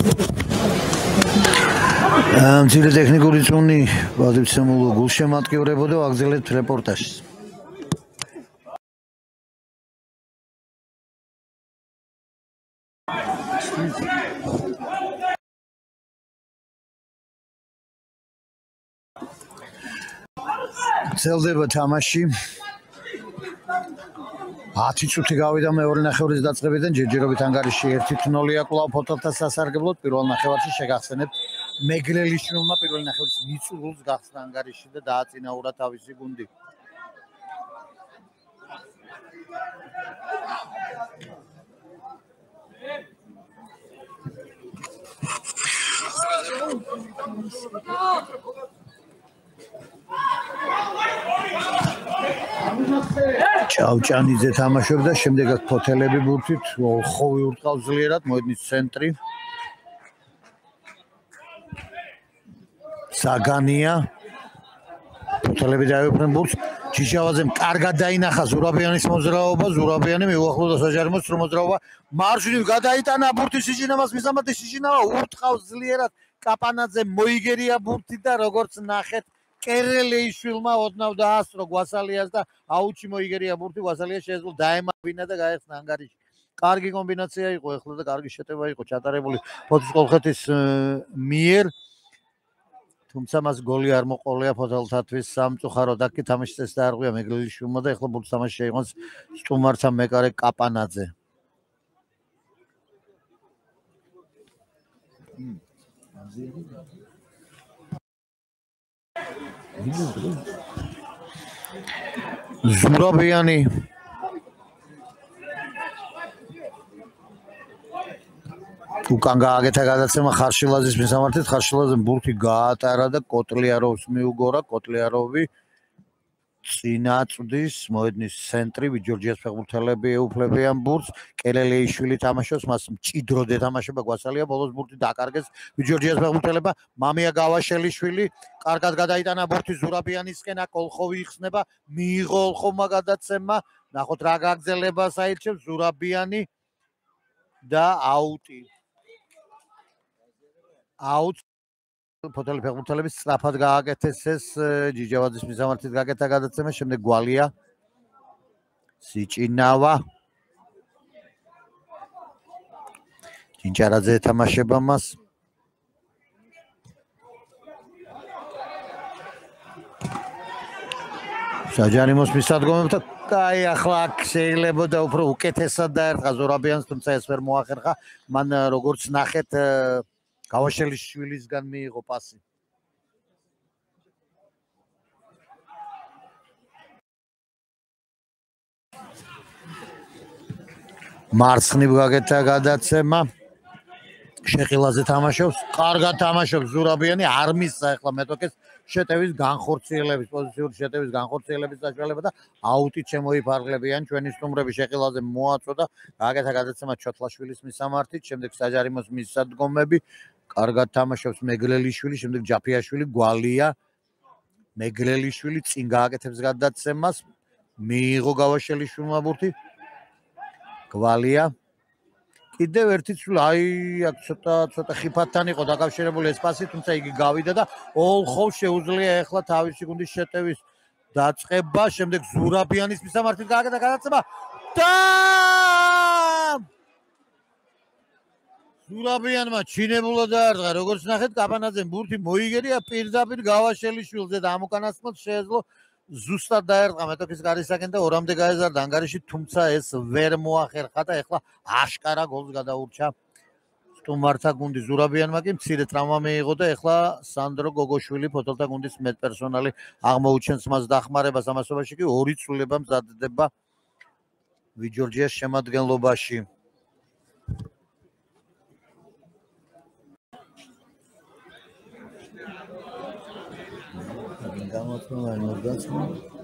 მცირე ტექნიკური წუნი ბაზისემულო გულშემატკივრებოდა ვაგზელებთ რეპორტაჟს. ძლდება თამაში. ათი წუთი გავიდა მეორე ნახევრის დაწყებიდან ჯერჯერობით ანგარიში ერთი ნოლია კვლავ ფოთოლთა სასარგებლოდ პირველ ნახევარში შეგახსენებთ მეგლელიშვილმა პირველი ნახევრის მიწურულს გახსნა ანგარიში და დააწინაურა თავისი გუნდი. ჭავჭანიძე თამაშობდა, შემდეგ აქ ფოთელები ბურთით, ოლხოვი ურტყავს ძლიერად, მოედნის ცენტრი. საგანია. ფოთელები დაეუფლნენ ბურთს. ჯიჟავაძემ კარგად დაინახა ზურაბიანის მოძრაობა, ზურაბიანი მიუახლოვდა საჯარიმო მოძრაობა. მარჯვნივ გადაიტანა ბურთის სიჯინავას, მისამართი სიჯინავა ურტყავს ძლიერად. კაპანაძე მოიგერია ბურთი და როგორც ნახეთ კერელეიშვილმა ოდნავ დაასწრო გვასალიას და აუჩი მოიგერია ბურთი, გვასალია შეეძლო დაემაბინა და გაეხსნა ანგარიში. კარგი კომბინაცია იყო ეხლა და კარგი შეტევა იყო ჩატარებული ფოთის კოლხეთის მიერ. თუმცა მას გოლი არ მოყოლია ფოთოლთათვის სამწუხაროდ. აქ კი თამაშის წესი დაარღვია მეგლელიშვილმა და ეხლა ბურთს თამაში შეიყვანს სტუმართა მეკარე კაპანაძე. ზურაბიანი უკან გააკეთა გადაცემა ხარშილაძის მისამართით, ხარშილაძემ ბურთი გაატარა და კოტლიაროვს მიუგორა. კოტლიაროვი წინაწვდის მოედნის ცენტრი, ვიჯორჯიას ფეხბურთელები ეუფლებიან ბურთს. კელელეიშვილი თამაშობს, მას მჭიდროდ ეთამაშება გვასალია, ბოლოს ბურთი დაკარგეს ვიჯორჯიას ფეხბურთელებმა. მამია გავაშელიშვილი კარგად გადაიტანა ბურთი ზურაბიანისკენ, აქ ოლხოვი იხსნება, მიიღო ოლხოვმა გადაცემა. ნახოთ რა გაგრძელებას აირჩევს ზურაბიანი და აუტი. აუტ ფოთელი ფეხბურთელების სწრაფად გააკეთეს ეს ჯიჯავაძის მისამართით გაკეთა გადაცემა, შემდეგ გვალია სიჭინავა ჯინჭარაძე ეთამაშება მას. საჯარიმოს მისადგომებთან აი ახლა აქ შეიძლება და უფრო უკეთესად დაერხა ზურაბიანს, თუმცა ეს ვერ მოახერხა. მან როგორც ნახეთ გავაშელიშვილისგან მიიღო პასი. მარცხნივ გაკეთა გადაცემა. შეყილაძე თამაშობს, კარგად თამაშობს ზურაბიანი, არ მისცა ახლა მეტოქეს შეტევის განხორციელების, პოზიციური შეტევის განხორციელების საშუალება და აუტით შემოიფარგლებიან ჩვენი სტუმრები. შეყილაძე მოაწოდა, გაკეთა გადაცემა ჩოთლაშვილის მისამართით, შემდეგ საჯარიმოს მისადგომები. კარგად თამაშობს მეგლელიშვილი, შემდეგ ჯაფიაშვილი, გვალია. მეგლელიშვილი წინ გააკეთებს გადაცემას, მიიღო გავაშელიშვილმა ბურთი. გვალია. კიდევ ერთი ცვლა, აი აქ ცოტა ცოტა ხიფათთან იყო დაკავშირებული ეს პასი, თუმცა იგი გავიდა და ოლხოვ შეუძლია ახლა თავისი გუნდის შეტევის დაწყება. შემდეგ ზურაბიანის მისამართით გააკეთა გადაცემა და ზურაბიანმა ჩინებულად დაარტყა, როგორც ნახეთ, კაპანაძემ ბურთი მოიგერია პირდაპირ გავაშელიშვილზე და ამ უკანასკნელ შეეძლო ზუსტად დაერტყა მეტოქის გარისაკენ და ორამდე გაეზარდა ანგარიში, თუმცა ეს ვერ მოახერხა და ეხლა აშკარა გოლს გადაურჩა სტუმართა გუნდი. ზურაბიანმა კი მცირე ტრავმა მიიღო და ეხლა სანდრო გოგოშვილი ფოთოლთა გუნდის მეტპერსონალი აღმოუჩენს მას დახმარებას. ამასობაში კი ორი ცვლილება მზადდება ვიჯორჯიას შემადგენლობაში. გამოთქმულა მოგდაცმა.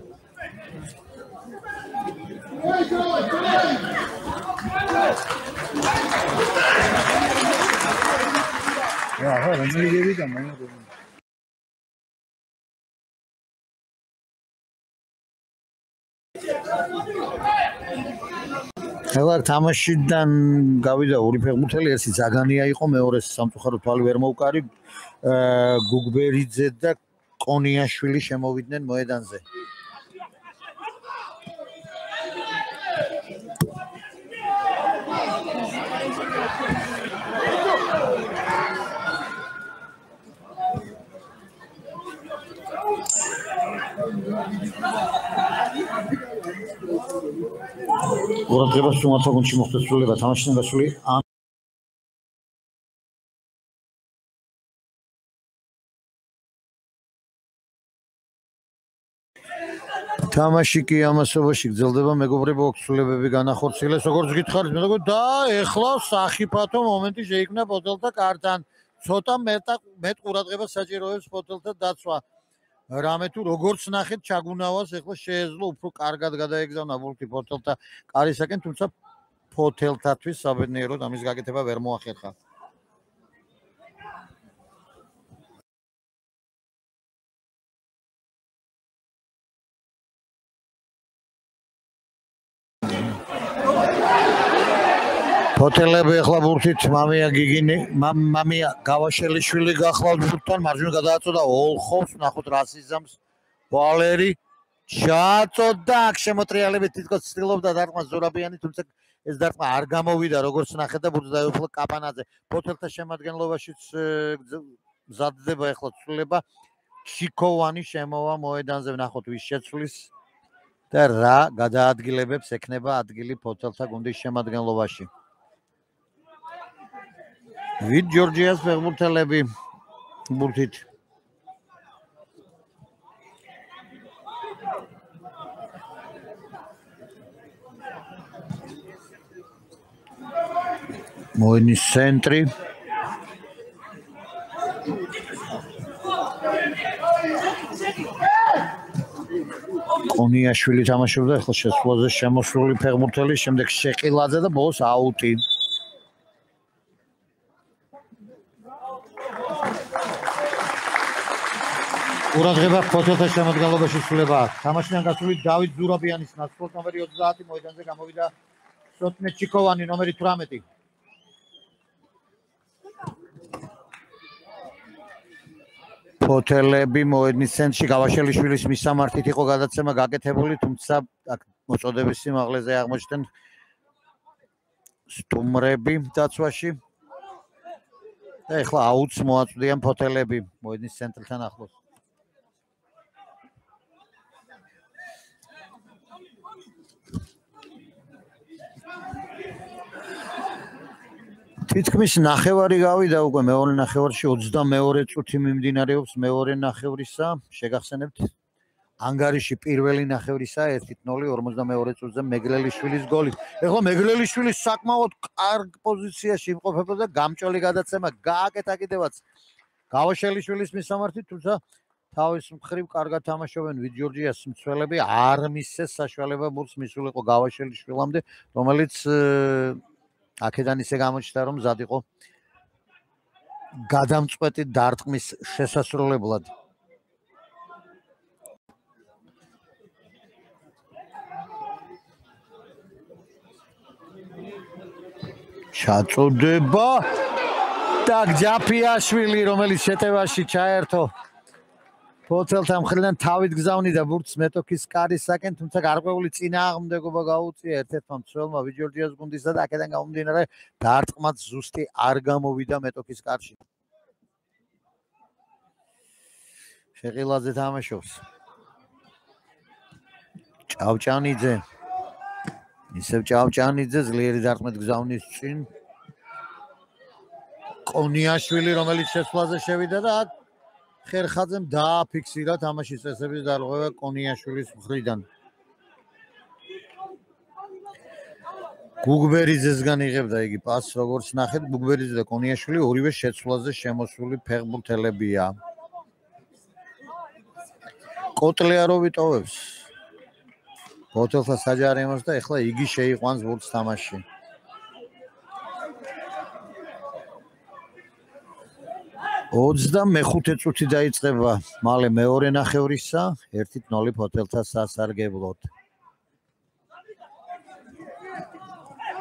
რა, რა, მიგები და მომდო. ეხლა თამაშიდან გავიდა ორი ფეხბურთელი, ერთი ზაგანია იყო, მეორე სამწუხაროდ თვალი ვერ მოუკარი. გუგბერიძე და კონიაშვილი შემოვიდნენ მოედანზე. ყურადღებას თუმცა გუნდში მოხდა ცვლილება თამაშიდან გასული ამ თამაში კი ამასობაში გრძელდება მეგობრებო ცვლილებები განახორციელეს როგორც გითხარით მეგობრებო და ეხლა სახიფათო მომენტი შეიქმნა ბოთელთა კართან ცოტა მეტ ყურადღებას საჭიროებს ბოთელთა დაცვა რამე თუ როგორც ნახეთ ჩაგუნავას ეხლა შეეძლო უფრო კარგად გადაეგზავნა ბურთი ბოთელთა კარისაკენ თუმცა ბოთელთათვის საბედნიეროდ ამის გაკეთება ვერ მოახერხა ბოთელები ეხლა ბურთით მამია გიგინი მამია გავაშელიშვილი გახლავთ ბურთთან მარჯვნივ გადააწოდა ოლხოვს ნახოთ რა სიზამს ვალერი ჩაწოდა აქ შემოტრიალებით თითქოს ცდილობდა დარტყმას ზურაბიანი თუმცა ეს დარტყმა არ გამოვიდა როგორც ნახეთ და ბურთს დაეუფლა კაპანაძე ბოთელთა შემადგენლობაშიც მზადდება ეხლა ცვლილება ჩიკოვანი შემოვა მოედანზე ნახოთ ვის შეცვლის და რა გადაადგილებებს ექნება ადგილი ბოთელთა გუნდის შემადგენლობაში ვით ჯორჯიას ფეხბურთელები ბურთით მოენის ცენტრი კონიაშვილი თამაშობდა ახლა შესვლაზე შემოსული ფეხბურთელი შემდეგ შეყილაძე და ბოლოს აუტი ყურადღება ბოთელთა შემადგენლობაში ცვლილება თამაშიდან გასული დავით ზურაბიანის ნაცვლად ნომერი ოცდაათი მოედანზე გამოვიდა სოტნე ჩიკოვანი ნომერი თვრამეტი ბოთელები მოედნის ცენტრში გავაშელიშვილის მისამართით იყო გადაცემა გაკეთებული თუმცა მოწოდების სიმაღლეზე აღმოჩნდნენ სტუმრები დაცვაში და ეხლა აუტს მოაწვდიან ბოთელები მოედნის ცენტრთან ახლოს თითქმის ნახევარი გავიდა უკვე მეორე ნახევარში ოცდამეორე წუთი მიმდინარეობს მეორე ნახევრისა შეგახსენებთ ანგარიში პირველი ნახევრისა ერთი ნული ორმოცდამეორე წუთზე მეგლელიშვილის გოლი ეხლა მეგლელიშვილი საკმაოდ კარგ პოზიციაში იმყოფებოდა გამჭოლი გადაცემა გააკეთა კიდევაც გავაშელიშვილის მისამართით თუმცა თავის მხრივ კარგად თამაშობენ ვით ჯორჯიას მცველები არ მისცეს საშუალება ბურთს მისულიყო გავაშელიშვილამდე რომელიც აქედან ისე გამოჩნდა რომ მზად იყო გადამწყვეტი დარტყმის შესასრულებლად ჩაწოდება და ჯაფიაშვილი რომელიც შეტევაში ჩაერთო ბოთელთა მხრიდან თავით გზავნიდა ბურთს მეტოქის კარისაკენ თუმცა გარკვეული წინააღმდეგობა გაუწია ერთ-ერთმა მცველმა ვით ჯორჯიას გუნდისა და აქედან გამომდინარე დარტყმაც ზუსტი არ გამოვიდა მეტოქის კარში შეყილაძე თამაშობს ჭავჭანიძე ისევ ჭავჭანიძე ძლიერი დარტყმით გზავნის წინ კონიაშვილი რომელიც შესვლაზე შევიდა და ხერხაძემ დააფიქსირა თამაშის წესების დარღვევა კონიაშვილის მხრიდან. გუგბერიძესგან იღებდა იგი პასს, როგორც ნახეთ, გუგბერიძე და კონიაშვილი ორივე შეცვლაზე შემოსული ფეხბურთელებია. კოტლიარო ვიტოვებს. ბოთელთა საჯარიმოს და ეხლა იგი შეიყვანს ბურთს თამაშში. ოცდამეხუთე წუთი დაიწყება მალე მეორე ნახევრისა ერთი ნული ბოთელთა სასარგებლოდ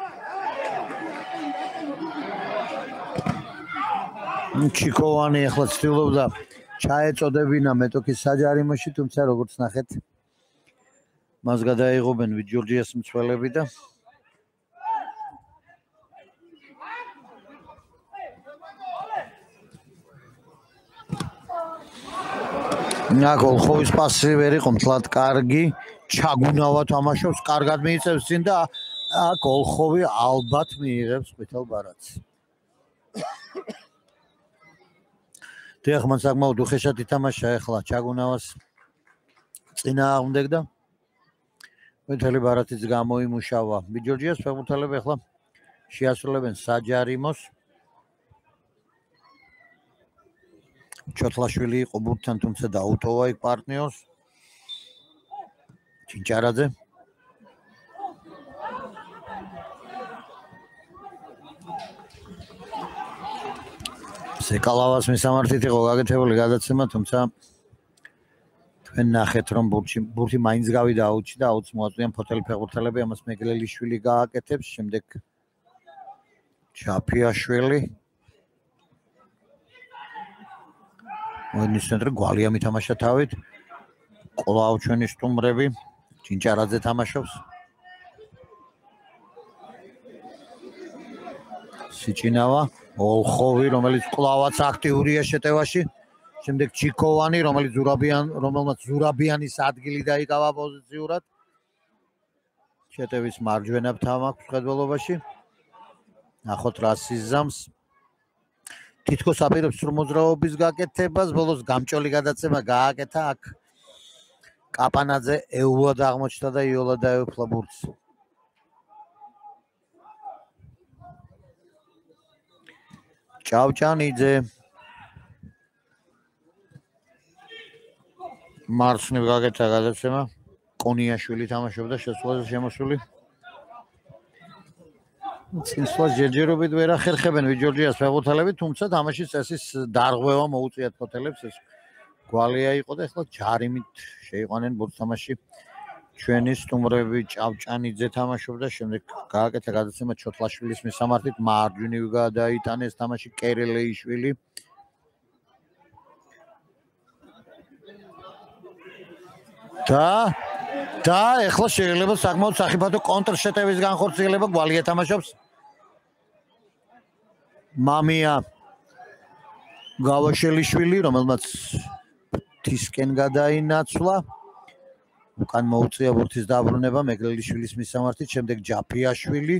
ჩიქოვანი ახლა ცდილობდა ჩაეწოდებინა მეტოქის საჯარიმოში, თუმცა როგორც ნახეთ, მას გადაიღობენ ვიჯორჯიას მცველები და ნაკ ოლხოვის პასი ვერ იყო მთლად კარგი, ჩაგუნავა თამაშობს, კარგად მიიწევს წინ და აქ ოლხოვი ალბათ მიიღებს ყვითელ ბარათს. დიახ, მან საკმაოდ უხეშად ითამაშა ახლა ჩაგუნავას წინააღმდეგ და ყვითელი ბარათიც გამოიმუშავა. ვიჯორჯიას ფეხბურთელები ახლა შეასრულებენ საჯარიმოს. ჩოთლაშვილი იყო ბურთთან, თუმცა დაუტოვა იქ პარტნიორს. ჩინჭარაძე. სეკალავას მისამართით იყო გაკეთებული გადაცემა, თუმცა თქვენ ნახეთ, რომ ბურთი ბურთი მაინც გავიდა აუჩი და აუც მოაწვიან ფოთელი ფეხბურთელები, ამას მეგლელიშვილი გააკეთებს, შემდეგ ჩაფიაშვილი. მოედნის ცენტრი გვალია მითამაშა თავით. კვლავ ჩვენი სტუმრები, ჩინჭარაძე თამაშობს. სიჭინავა, ოლხოვი, რომელიც კვლავაც აქტიურია შეტევაში. შემდეგ ჩიქოვანი, რომელიც ზურაბიან, რომელმაც ზურაბიანის ადგილი დაიკავა პოზიციურად. შეტევის მარჯვენა ფთავ აქვს მხედველობაში. ნახოთ რა სიზამს. თითქოს აპირებს სრულ მოძრაობის გაკეთებას, ბოლოს გამჭოლი გადაცემა გააკეთა აქ. კაპანაძე ეულად აღმოჩნდა და იოლად დაეუფლა ბურთს. ჭავჭანიძე მარცხნივ გაკეთა გადაცემა. კონიაშვილი თამაშობდა შესვლაზე შემოსული. წინსვლას ჯერჯერობით ვერ ახერხებენ ვიჯორჯიას ფეხბურთელები, თუმცა თამაშის წესის დარღვევა მოუწიათ ფოთელებს. ეს გვალია იყო და ახლა ჯარიმით შეიყვანენ ბურთს თამაში. ჩვენი სტუმრები ჭავჭანიძე თამაშობდა, შემდეგ გააკეთა გადაცემა ჩოთლაშვილის მისამართით, მარჯვნივ გადაიტანეს თამაში კერელეიშვილი. და და ახლა შეიძლება საკმაოდ სახიფათო კონტრშეტევის განხორციელება გვალია თამაშობს. მამია გავაშელიშვილი, რომელმაც თისკენ გადაინაცვლა. უკან მოუწია ბურთის დაბრუნება მეგლელიშვილის მისამართით, შემდეგ ჯაფიაშვილი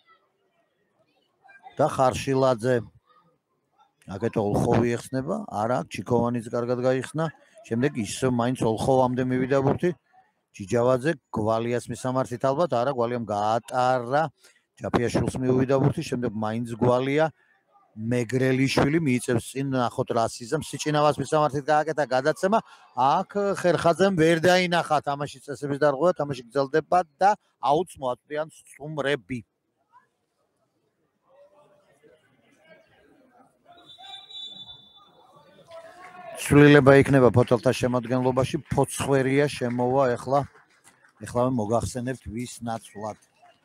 და ხარშილაძე. აკეთო ოლხოვი ეხსნება, არა, ჩიქოვანიც კარგად გაიხსნა. შემდეგ ისევ მაინც ოლხოვამდე მივიდა ბურთი. ჯიჯავაძე გვალიას მისამართით ალბათ, არა, გვალიამ გაატარა. ჯაფიაშვილს მიუვიდა ბურთი, შემდეგ მაინც გვალია. მეგრელიშვილი მიიწევს წინ, ნახოთ რა სიზამს. სიჭინავას მისამართით გააკეთა გადაცემა. აქ ხერხაძემ ვერ დაინახა თამაშის წესების დარღვევა, თამაში გრძელდება და აუც მოაწვიან სტუმრები. ცვლილება იქნება ფოთელთა შემოდგენლობაში. ფოცხვერია შემოვა ახლა. ეხლა მოგახსენებთ ვის ნაცვლად.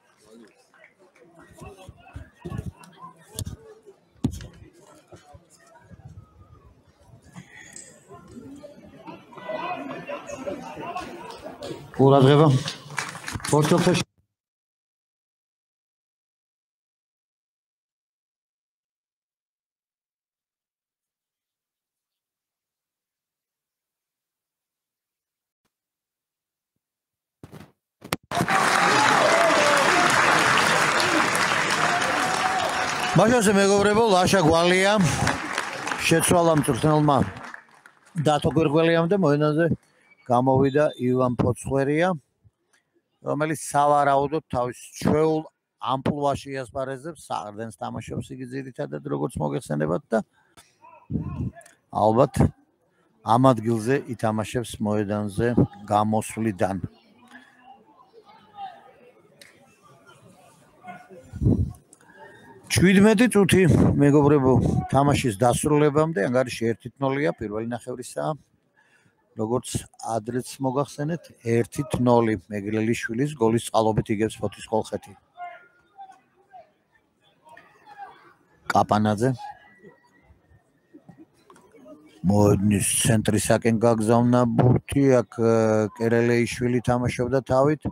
ყურადღება ფოთელთა მაშასე მეგობრებო, ლაშა გვალია შეცვალა მწვრთნელმა დათო გვირგველიამ და მოედანზე გამოვიდა ივან ფოცხვერია, რომელიც სავარაუდოდ თავის ჩვეულ ამპლუაში ასპარეზობს, საყრდენს თამაშობს იგი ძირითადად როგორც მოგეხსენებათ და ალბათ ამ ადგილზე ითამაშებს მოედანზე გამოსვლიდან. შვიდმეტი წუთი მეგობრებო თამაშის დასრულებამდე, ანგარიში ერთი ნოლია, პირველი ნახევრისაა. როგორც ადრეც მოგახსენეთ, ერთი ნოლი მეგრელიშვილის გოლის წყალობით იგებს ფოთის კოლხეთი. კაპანაძე მოედნის ცენტრისაკენ გაგზავნა ბურთი, აქ კერელეიშვილი თამაშობდა თავით.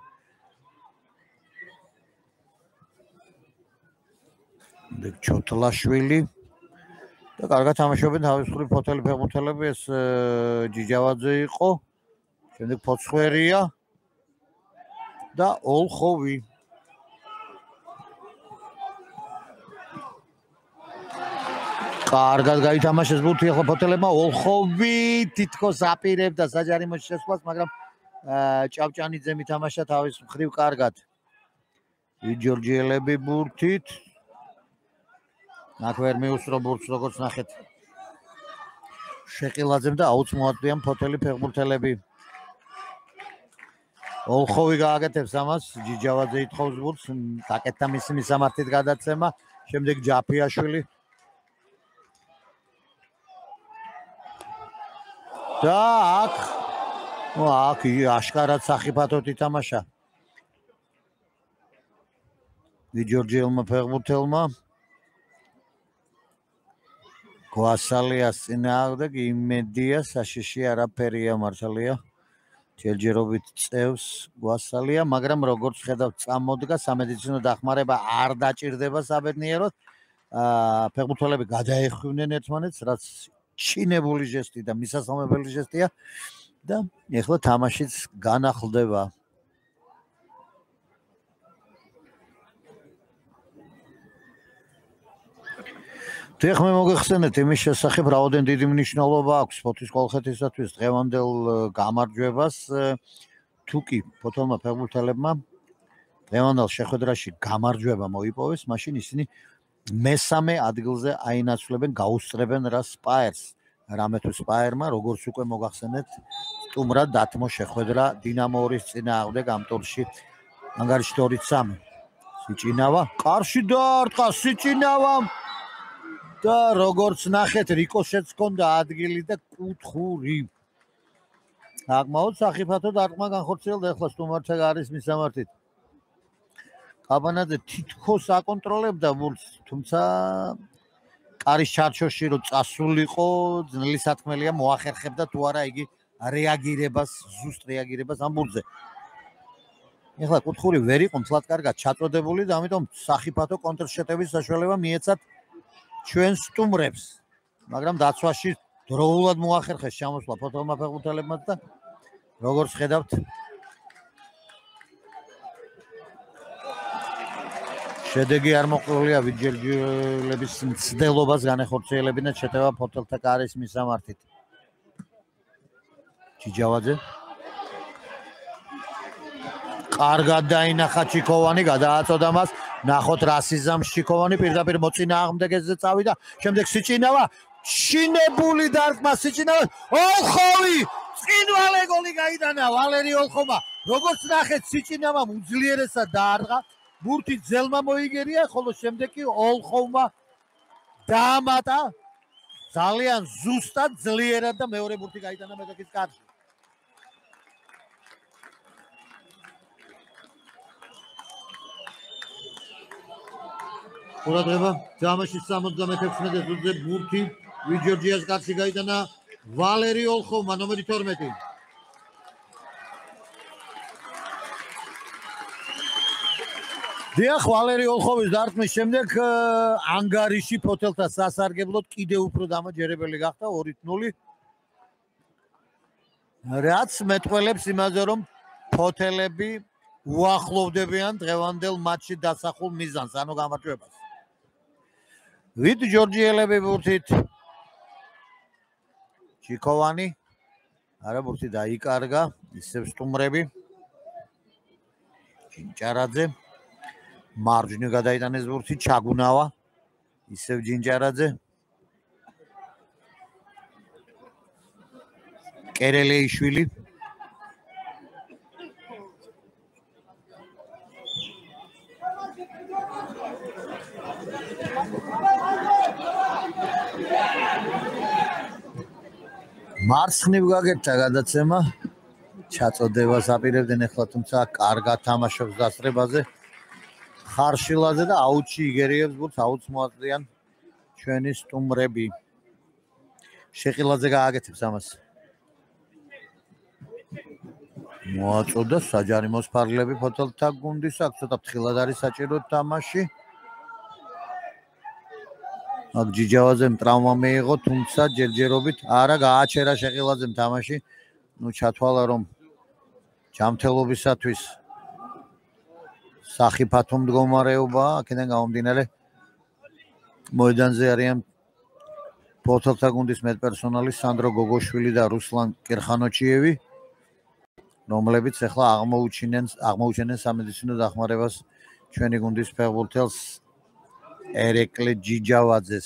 ჩოთლაშვილი და კარგად თამაშობენ თავისუფლი ფოთელი ფეხბურთელები, ეს ჯიჯავაძე იყო, შემდეგ ფოცხვერია და ოლხოვი. კარგად გაითამაშეს ბურთი ახლა ფოთელებმა, ოლხოვი თითქოს აპირებდა საჯარიმოში შესვლას, მაგრამ ჭავჭანიძემ ითამაშა თავის მხრივ კარგად. ჯორჯიელები ბურთით. აქ ვერ მიუსწრო ბურთს, როგორც ნახეთ. შეყილაძემ და აუც მოაწვიან ფოთელი ფეხბურთელები. ოლხოვი გააკეთებს ამას, ჯიჯავაძე ითხოვს ბურთს, გაკეთდა მისი მისამართით გადაცემა, შემდეგ ჯაფიაშვილი. და აქ, ნუ აქ აშკარად სახიფათოდ ითამაშა. ჯორჯიელმა ფეხბურთელმა გვასალიას წინააღმდეგ იმედია საშიში არაფერია მართალია. ჯერჯერობით წევს გვასალია, მაგრამ როგორც ხედავთ წამოდგა სამედიცინო დახმარება არ დაჭირდება საბედნიეროდ. ფეხბურთელები გადაეხვინენ ერთმანეთს, რაც ჩინებული ჟესტი და მისასალმებელი ჟესტია და ეხლა თამაშიც განახლდება. თიხ მე მოგეხსენეთ იმის შესახებ, რაოდენ დიდი მნიშვნელობა აქვს ფოთის კოლხეთისათვის დღევანდელ გამარჯვებას. თუკი ფოთოლმა ფეხბურთელებმა დღევანდელ შეხვედრაში გამარჯვება მოიპოვეს, მაშინ ისინი მესამე ადგილზე აინაცვლებენ, გაუსწრებენ რა სპაერს. რამე თუ სპაერმა, როგორც უკვე მოგახსენეთ, სტუმრად დათმო შეხვედრა დინამო ორის წინააღმდეგ ამ ტურში ანგარიშით ორი სამი. სიჭინავა, კარში დაარტყა სიჭინავამ. და როგორც ნახეთ, რიკოშეტს ჰქონდა ადგილი და კუთხური. საკმაოდ სახიფათო დარტყმა განხორციელდა ახლა სტუმართა არის მისამართით. კაბანაძე თითქოს აკონტროლებდა ბურთს, თუმცა კარის ჩარჩოში რო წასულიყო, ძნელი სათქმელია მოახერხებდა თუ არა იგი რეაგირებას, ზუსტ რეაგირებას ამ ბურთზე. ახლა კუთხური ვერ იყო მთლად კარგად ჩაწოდებული და ამიტომ სახიფათო კონტრშეტევის საშუალება მიეცათ ჩვენ სტუმრებს, მაგრამ დაცვაში დროულად მოახერხეს ჩამოსვლა ფოთოლმა ფეხბურთელებმა და როგორც ხედავთ შედეგი არ მოყოლია ვიჯერჯილების მცდელობას განეხორციელებინათ შეტევა ფოთელთა კარის მისამართით. ჯიჯავაძე კარგად დაინახა ჩიკოვანი, გადააწოდა მას. ნახოთ რასიზამ ჩიკოვანი პირდაპირ მოწინააღმდეგეზე წავიდა, შემდეგ სიჭინავა, ჩინებული დარტყმა სიჭინავა, ოლხოვი, წინვალე გოლი გაიტანა ვალერი ოლხოვმა. როგორც ნახეთ, სიჭინავამ უძლიერესად დაარტყა, ბურთი ძელმა მოიგერია, ხოლო შემდეგ კი ოლხოვმა დაამატა ძალიან ზუსტად, ძლიერად და მეორე ბურთი გაიტანა მეტოქის კარში. ყურადღება, თამაშის სამოცდამექვსმეტე წუთზე ბურთი ვიჯორჯიას კარში გაიტანა ვალერი ოლხოვმა, ნომერი თორმეტი. დიახ, ვალერი ოლხოვის დარტყმის შემდეგ ანგარიში ფოთელთა სასარგებლოდ კიდევ უფრო დამაჯერებელი გახდა ორი ნული. რაც მეტყველებს იმაზე, რომ ფოთელები უახლოვდებიან დღევანდელ მატჩში დასახულ მიზანს, ანუ გამარჯვებას. ვით ჯორჯიელები ბურთით ჩიკოვანი, არა ბურთი დაიკარგა, ისევ სტუმრები. ჯინჯარაძე მარჯვნივ გადაიტანეს ბურთი, ჩაგუნავა, ისევ ჯინჯარაძე. კერელეიშვილი მარცხნივ გაკეთდა გადაცემა, ჩაწოდებას აპირებდნენ ახლა, თუმცა კარგად თამაშობს დასწრებაზე ხარშილაძე და აუჩი იგერიებს ბურთს, აუც მოაწვდიან ჩვენი სტუმრები. შეყილაძე გააკეთებს ამას. მოაწოდა საჯარიმოს ფარგლები ფოთელთა გუნდის, აქ ცოტა ფრთხილად არის საჭირო თამაში. აქ ჯიჯავაძემ ტრავმა მიიღო, თუმცა ჯერჯერობით არა გააჩერა შეყილაძემ თამაში. ნუ ჩათვალა რომ ჯამთელობისათვის სახიფათო მდგომარეობაა, აქედან გამომდინარე მოედანზე არიან ფოთელთა გუნდის მეტპერსონალი სანდრო გოგოშვილი და რუსლან კირხანოჩიევი, რომლებიც ახლა აღმოუჩინენ აღმოუჩენენ სამედიცინო დახმარებას ჩვენი გუნდის ფეხბურთელს ერეკლე ჯიჯავაძეს.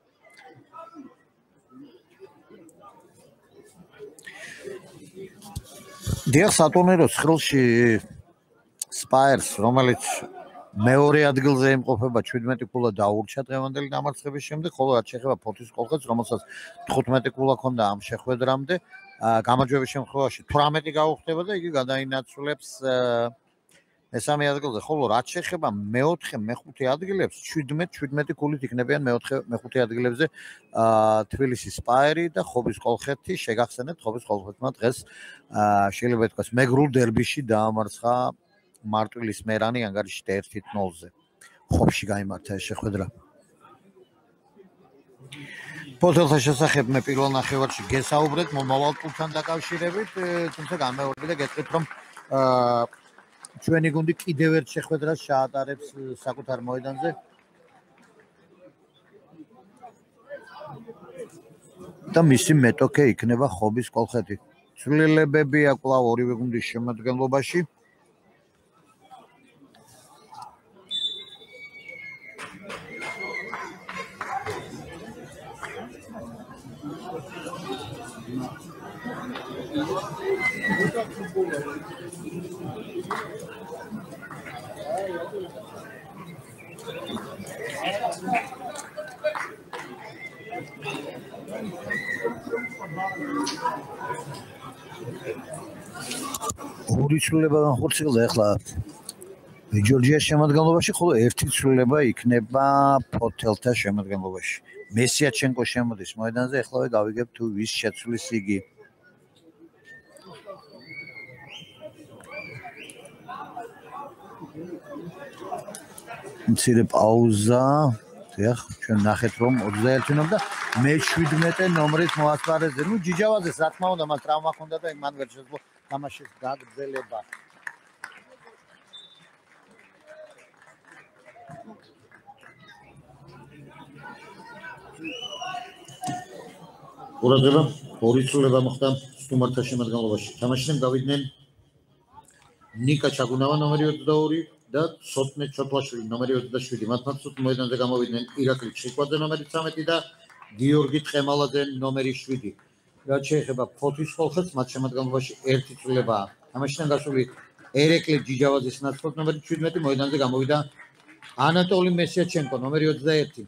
დიახ, სატურნირო ცხრილში სპაერს, რომელიც მეორე ადგილზე იმყოფება, შვიდმეტი ქულა დაურჩა დღევანდელი დამარცხების შემდეგ, ხოლო რაც შეეხება ფოთის კოლხეთს, რომელსაც თხუთმეტი ქულა ჰქონდა ამ შეხვედრამდე, გამარჯვების შემთხვევაში თვრამეტი გაუხდება და იგი გადაინაცვლებს მესამე ადგილზე, ხოლო რაც შეეხება მეოთხე, მეხუთე ადგილებს, შვიდმეტი შვიდმეტი ქულით იქნებიან მეოთხე, მეხუთე ადგილებზე თბილისის სპაერი და ხობის კოლხეთი. შეგახსენებთ, ხობის კოლხეთმა დღეს შეიძლება ითქვას მეგრულ დერბიში დაამარცხა მარტვილის მერანი ანგარიშში ერთი ნულზე. ხობში გაიმართა ეს შეხვედრა. ფოთელთა შესახებ მე პირველ ნახევარში გესაუბრეთ მომავალ წუთთან დაკავშირებით, თუმცა გამეორდა გეტყვით რომ ჩვენი გუნდი კიდევ ერთ შეხვედრას ჩაატარებს საკუთარ მოედანზე. და მისი მეტოქე იქნება ხობის კოლხეთი. ცვლილებებია კვლავ ორივე გუნდის შემადგენლობაში. ორი ცვლილება განხორციელდა ახლა ჯორჯიას შემადგენლობაში, ხოლო ერთი ცვლილება იქნება ფოთელთა შემადგენლობაში. მესიაჩენკო შემოდის მოედანზე, ახლავე გავიგებ თუ ვის შეცვლის იგი. მცირე პაუზა. დიახ, ჩვენ ნახეთ რომ ოცდაერთი ნომერი და მეშვიდმეტე ნომრით მოასპარეზე. ნუ ჯიჯავაძეს რა თქმა უნდა მას ტრავმა ჰქონდა და მან ვერ შეძლო თამაშის გაგრძელება. ყურადღება, ორი ცვლილება მოხდა სტუმართა შემადგენლობაში. თამაშიდან გავიდნენ ნიკა ჩაგუნავა ნომერი ოცდაორი და სოტნე ჩოთლაშვილი ნომერი ოცდაშვიდი. მათთან სულ მოედანზე გამოვიდნენ ირაკლი ჩიკვაძე ნომერი ცამეტი და გიორგი თხემალაძე ნომერი შვიდი. რაც შეეხება ფოთის კოლხეთს, მათ შემადგენლობაში ერთი ცვლილებაა. თამაშიდან გასული ერეკლე ჯიჯავაძის ნაცვლად ნომერი შვიდმეტი მოედანზე გამოვიდა ანატოლი მესიაჩენკო ნომერი ოცდაერთი.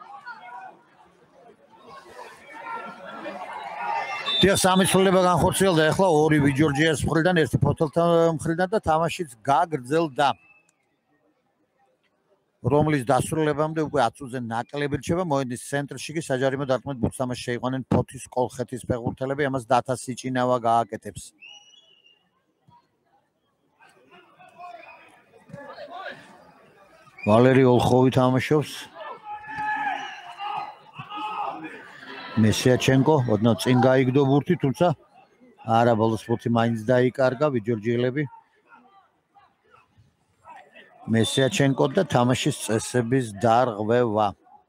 დიახ, სამი ცვლილება განხორციელდა, ახლა ორი ვიჯორჯიას მხრიდან, ერთი ფოთელთა მხრიდან და თამაშიც გაგრძელდა. რომლის დასრულებამდე უკვე ათს ზე ნაკლები რჩება, მოედნის ცენტრში კი საჯარიმო დარტყმით ბურთსამაშს შეიყვანენ ფოთის კოლხეთის ფეხბურთელები, ამას დათა სიჭინავა გააკეთებს. ვალერი ოლხოვი თამაშობს. მესიაჩენკო ოდნავ წინ გაიგდო ბურთი, თუმცა არა, ბოლოს ბურთი მაინც დაიკარგა ვიჯორჯიელები. მესიაჩენკო და თამაშის წესების დარღვევა.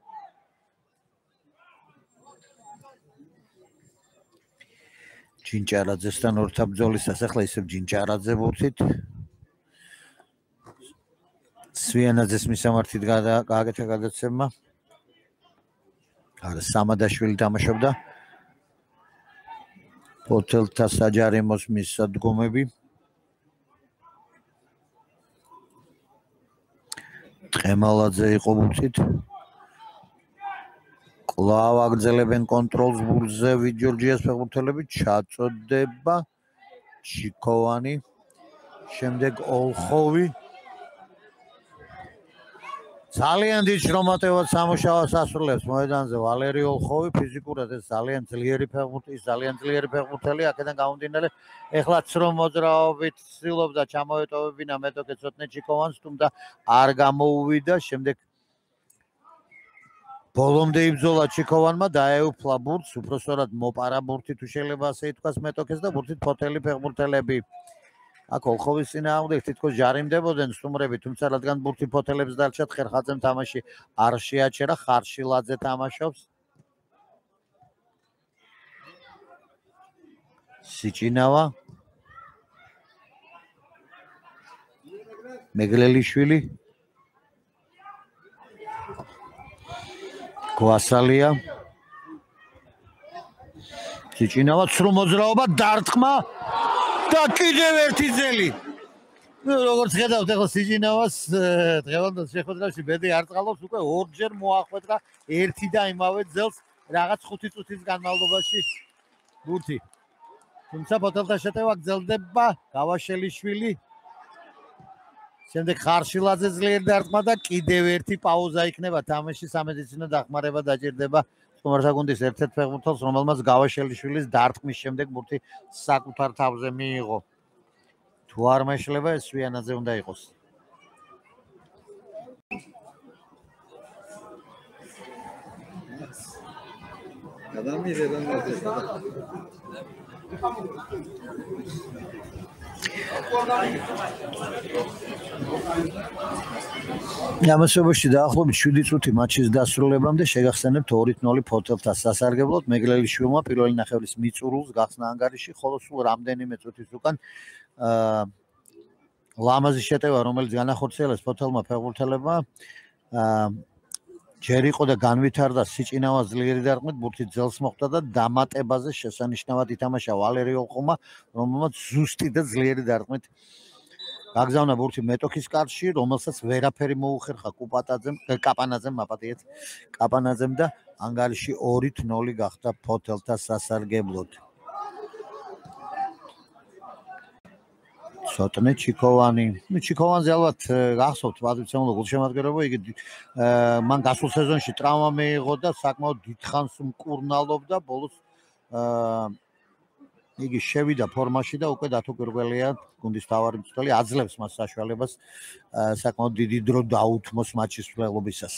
ჯინჭარაძესთან ორთაბრძოლისას ახლა ისევ ჯინჭარაძე ბურთით. სვიანაძეს მისამართით გააკეთა გადაცემა. არა, სამადაშვილი თამაშობდა. ფოთელთა საჯარიმოს მისადგომები. თხემალაძე იყო ბურთით. კვლავ აგრძელებენ კონტროლს ბურთზე ვიჯორჯიას ფეხბურთელები, ჩაწოდება ჩიქოვანი, შემდეგ ოლხოვი. ძალიან დიდ შრომატევად სამუშაოს ასრულებს მოედანზე ვალერი ოლხოვი, ფიზიკურად ეს ძალიან ძლიერი ფეხბურთელი, ძალიან ძლიერი ფეხბურთელი, აქედან გამომდინარე, ეხლა ცრომ მოძრაობით ცდილობდა ჩამოეტოვებინა მეტოქე ცოტნე ჩიკოვანს, თუმცა არ გამოუვიდა, შემდეგ ბოლომდე იბრძოლა ჩიკოვანმა, დაეუფლა ბურთს, უпроსტად მოპარა ბურთი თუ შეიძლება ასე ითქვას მეტოქეს და ბურთით ფოთელი ფეხბურთელები აქ ოლხოვის წინააღმდეგ თითქოს ჯარიმდებოდნენ სტუმრები, თუმცა რადგან ბურთი ფოთელებს დარჩათ, ხერხაძემ თამაში არ შეაჩერა, ხარშილაძე თამაშობს. სიჭინავა. მეგლელიშვილი. გვასალია. სიჭინავა, ცრუ მოძრაობა, დარტყმა. და კიდევ ერთი ძელი. ნუ როგორც ხედავთ, ახლა სიჯინავას დღევანდელ შეხვედრაში ბედი არ წყალობს, უკვე ორჯერ მოახვედრა ერთი და იმავე ძელს რაღაც ხუთი წუთის განმავლობაში ბურთი. თუმცა ფოთელთა შეტევა გრძელდება, გავაშელიშვილი. შემდეგ ხარშილაძე ძლიერ დარტყმა და კიდევ ერთი პაუზა იქნება თამაში, სამედიცინო დახმარება დაჭირდება სტუმართა გუნდის ერთ-ერთ ფეხბურთელს, რომელმაც გავაშელიშვილის დარტყმის შემდეგ ბურთი საკუთარ თავზე მიიღო. თუ არ მეშლება, ეს სვიანაძე უნდა იყოს. ამასობაში დაახლოებით შვიდი წუთი მატჩის დასრულებამდე შეგახსენებთ ორი ნული ფოთელთა სასარგებლოდ მეგლელიშვილმა პირველი ნახევრის მიწურულს გახსნა ანგარიში, ხოლო სულ რამდენიმე წუთის უკან ლამაზი შეტევა, რომელიც განახორციელეს ფოთელმა ფეხბურთელებმა, ჯერ იყო და განვითარდა სიჭინავა ძლიერი დარტყმით, ბურთი ძელს მოხვდა და დამატებაზე შესანიშნავად ითამაშა ვალერი ოლხომა, რომელმაც ზუსტი და ძლიერი დარტყმით გაგზავნა ბურთი მეტოქის კარში, რომელსაც ვერაფერი მოუხერხა კუპატაძემ, კაპანაძემ, მაპატიეთ, კაპანაძემ და ანგარიში ორი ნული გახდა ფოთელთა სასარგებლოდ. ცოტნე ჩიკოვანი. ნუ ჩიკოვანზე ალბათ გახსოვთ პატივცემულო გულშემატკივრებო, იგი მან გასულ სეზონში ტრავმა მიიღო და საკმაოდ დიდხანს მკურნალობდა, ბოლოს იგი შევიდა ფორმაში და უკვე დათო გვირგველია გუნდის მთავარი მწვრთნელი, აძლევს მას საშუალებას საკმაოდ დიდი დრო დაუთმოს მატჩის მსვლელობისას.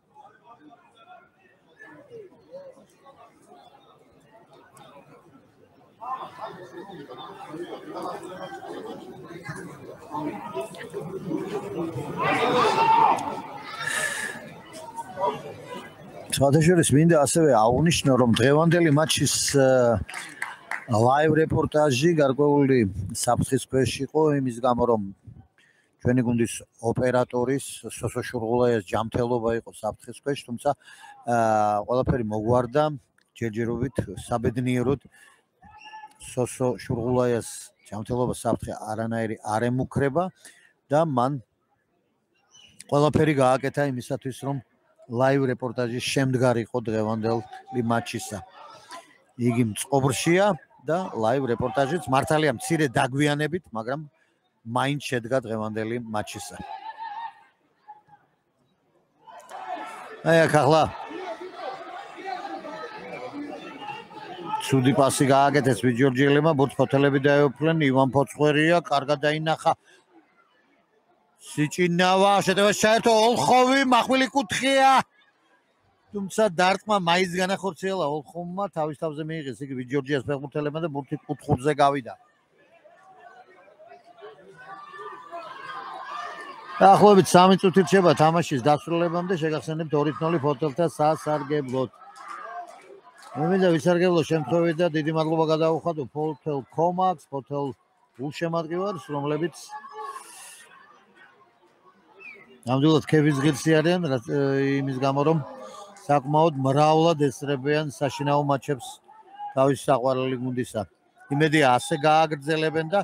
სხვათაშორის მინდა ასევე აღვნიშნო, რომ დღევანდელი მატჩის ლაივ რეპორტაჟი გარკვეული საფრთხის ქვეშ იყო, იმის გამო, რომ ჩვენი გუნდის ოპერატორის სოსო შურღულაიას ჯანმრთელობა იყო საფრთხის ქვეშ, თუმცა ყველაფერი მოგვარდა ჯერჯერობით საბედნიეროდ სოსო შურღულაიას ჯანმრთელობა საფრთხე არანაირი არ ემუქრება და მან ყველაფერი გააკეთა იმისათვის, რომ ლაივ რეპორტაჟის შემდგარიყო დღევანდელი მატჩისა. იგი მწყობრშია და ლაივ რეპორტაჟიც მართალია მცირე დაგვიანებით, მაგრამ მაინც შედგა დღევანდელი მატჩისა. აი აქ ახლა ცუდი პასი გააკეთეს ვიჯორჯიელებმა, ბურთს ფოთელები დაეუფლნენ, ივან ფოცხვერია, კარგად დაინახა სიჭინავა, შეტევა ჩაერთო ოლხოვი, მახვილი კუთხეა. თუმცა დარტყმა მაინც განახორციელა ოლხომმა, თავის თავზე მიიღეს იგი ვიჯორჯიას ფეხბურთელებმა და ბურთი კუთხურზე გავიდა. დაახლოებით სამი წუთი რჩება თამაშის დასრულებამდე, შეგახსენებთ ორი ნული ფოთელთა სასარგებლოდ. მე მინდა ვისარგებლო შემთხვევით და დიდი მადლობა გადავუხადო ფოთელ კომაქს, ფოთელ გულშემატკივარს, რომლებიც ნამდვილად ქეფის ღირსი არიან, იმის გამო, რომ საკმაოდ მრავლად ესწრებიან საშინაო მატჩებს თავის საყვარელი გუნდისა. იმედია ასე გააგრძელებენ და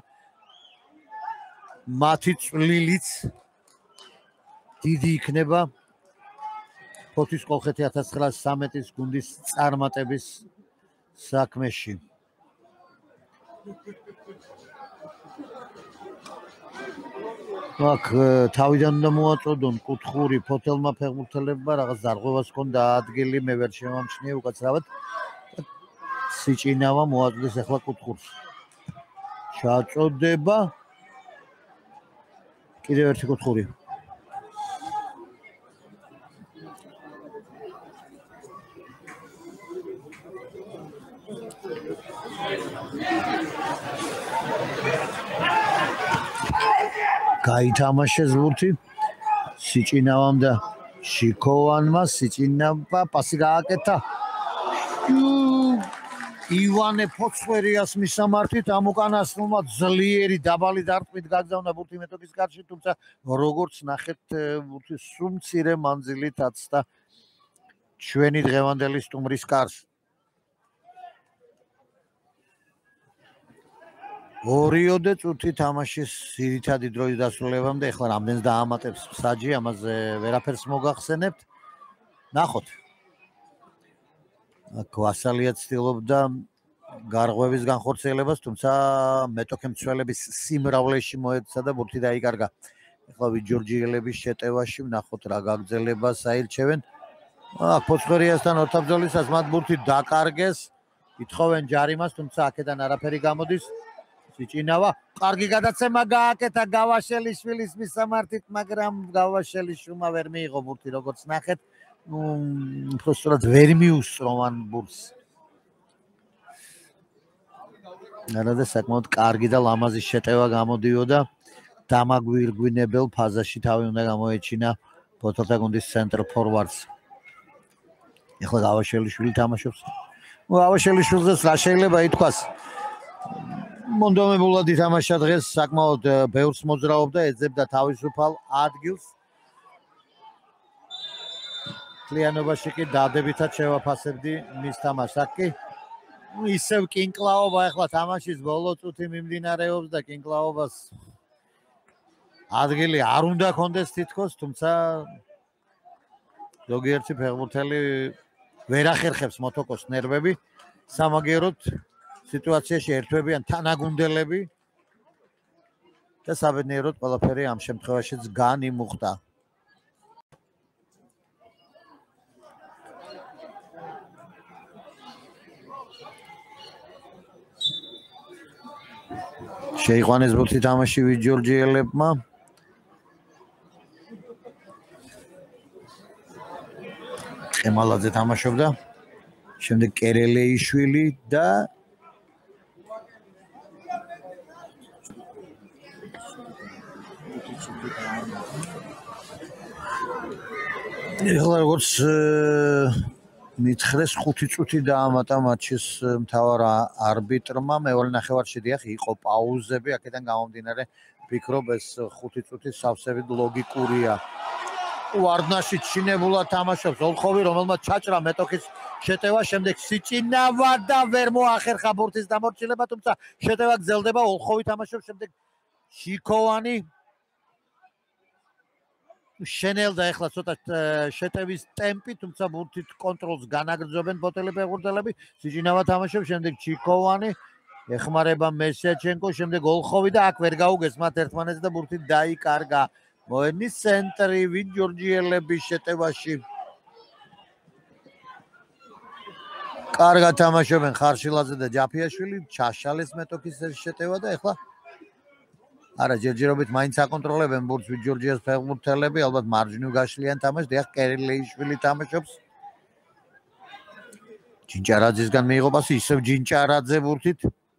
მათი წვლილიც დიდი იქნება ფოთის კოლხეთი ათას ცხრაასი ცხრამეტის გუნდის წარმატების საქმეში. აქ თავიდან უნდა მოაწოდონ კუთხური ფოთელმა ფეხბურთელებმა რაღაც დარღვევას ჰქონდა ადგილი მე ვერ შემამჩნიე უკაცრავად სიჭინავა მოაწდეს ახლა კუთხურს ჩაწოდება კიდევ ერთი კუთხური გაითამაშეს ბურთი სიჭინავამ და შიქოვანმა სიჭინავა პასი გააკეთა ივანე ფოცხვერიას მისამართით ამ უკანასკნელმა ძლიერი დაბალი დარტყმით გაგზავნა ბურთი მეტოქის კარში თუმცა როგორც ნახეთ ბურთი სულ მცირე მანძილით აცდა ჩვენი დღევანდელი სტუმრის კარს ორიოდე წუთი თამაშის ძირითადი დროის დასრულებამდე ეხლა რამდენს დაამატებს საჯი ამაზე ვერაფერს მოგახსენებთ ნახოთ აქ ვასალია ცდილობდა გარღვევის განხორციელებას თუმცა მეტოქე მცველების სიმრავლეში მოექცა და ბურთი დაიკარგა ეხლა ვიჯორჯიელების შეტევაში ვნახოთ რა გაგრძელებას აირჩევენ აქ ფოცხვერიასთან ორთაბრძოლისას მათ ბურთი დაკარგეს ითხოვენ ჯარიმას თუმცა აქედან არაფერი გამოდის სიჭინავა კარგი გადაცემა გააკეთა გავაშელიშვილის მისამართით მაგრამ გავაშელიშვილმა ვერ მიიღო ბურთი როგორც ნახეთ ნუ უბრალოდ ვერ მიუსწრო მან ბურთს ნარადა საკმაოდ კარგი და ლამაზი შეტევა გამოდიოდა დამაგვირგვინებელ ფაზაში თავი უნდა გამოეჩინა ფოთელთა გუნდის ცენტრ ფორვარდს ეხლა გავაშელიშვილი თამაშობს ნუ გავაშელიშვილზეც რა შეიძლება ითქვას მონდომებულად ითამაშა დღეს საკმაოდ ბევრს მოძრაობდა ეძებდა თავისუფალ ადგილს კლიანობაში კი დადებითად შევაფასებდი მის თამაშს აქ კი ისევ კინკლაობა ახლა თამაშის ბოლო წუთი მიმდინარეობს და კინკლაობას ადგილი არ უნდა კონდეს თითქოს თუმცა ზოგიერთი ფეხბურთელი ვერ ახერხებს მოტოკოს ნერვები სამაგიეროდ სიტუაციაში ერთვებიან თანაგუნდელები და საბედნიეროდ ყველაფერი ამ შემთხვევაშიც განიმუხტა. შეიყვანეს ბურთი თამაში ვიჯორჯიელებმა. ყემალაძე თამაშობდა. შემდეგ კერელეიშვილი და ეხლა როგორც მითხრეს ხუთი წუთი დაამატა მატჩის მთავარ არბიტრმა მეორე ნახევარში დიახ იყო პაუზები აქედან გამომდინარე ვფიქრობ ეს ხუთი წუთი სავსებით ლოგიკურია ვარდნაში ჩინებულად თამაშობს ოლხოვი რომელმაც ჩაჭრა მეტოქის შეტევა შემდეგ სიჭინავა და ვერ მოახერხა ბურთის დამორჩილება თუმცა შეტევა გრძელდება ოლხოვი თამაშობს შემდეგ შიქოვანი შენელდა ეხლა ცოტა შეტევის ტემპი თუმცა ბურთით კონტროლს განაგრძობენ ბოტელი ფეხბურთელები სიჭინავა თამაშობს შემდეგ ჩიქოვანი ეხმარება მესიაჩენკო შემდეგ ოლხოვი და აქ ვერ გაუგეს მათ ერთმანეთს და ბურთით დაიკარგა მოედნის ცენტრი ვიჯორჯიელების შეტევაში კარგად თამაშობენ ხარშილაძე და ჯაფიაშვილი ჩაშალეს მეტოქის შეტევა და ეხლა არა ჯერჯერობით მაინც აკონტროლებენ ბურთს ვიჯორჯიას ფეხბურთელები ალბათ მარჯვნივ გაშლიან თამაშს დიახ კერილეიშვილი თამაშობს ჯინჭარაძესგან მიიღო პასი ისევ ჯინჭარაძე ბურთით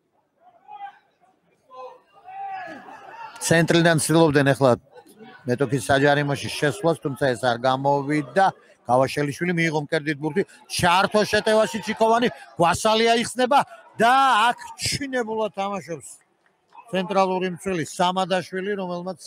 ცენტრიდან ცდილობდნენ ეხლა მეტოქის საჯარიმოში შესვლას თუმცა ეს არ გამოვიდა გავაშელიშვილი მიიღო მკერდით ბურთი ჩართო შეტევაში ჩიქოვანი გვასალია იხსნება და აქ ჩინებულად თამაშობს ცენტრალური მცველი სამადაშვილი რომელმაც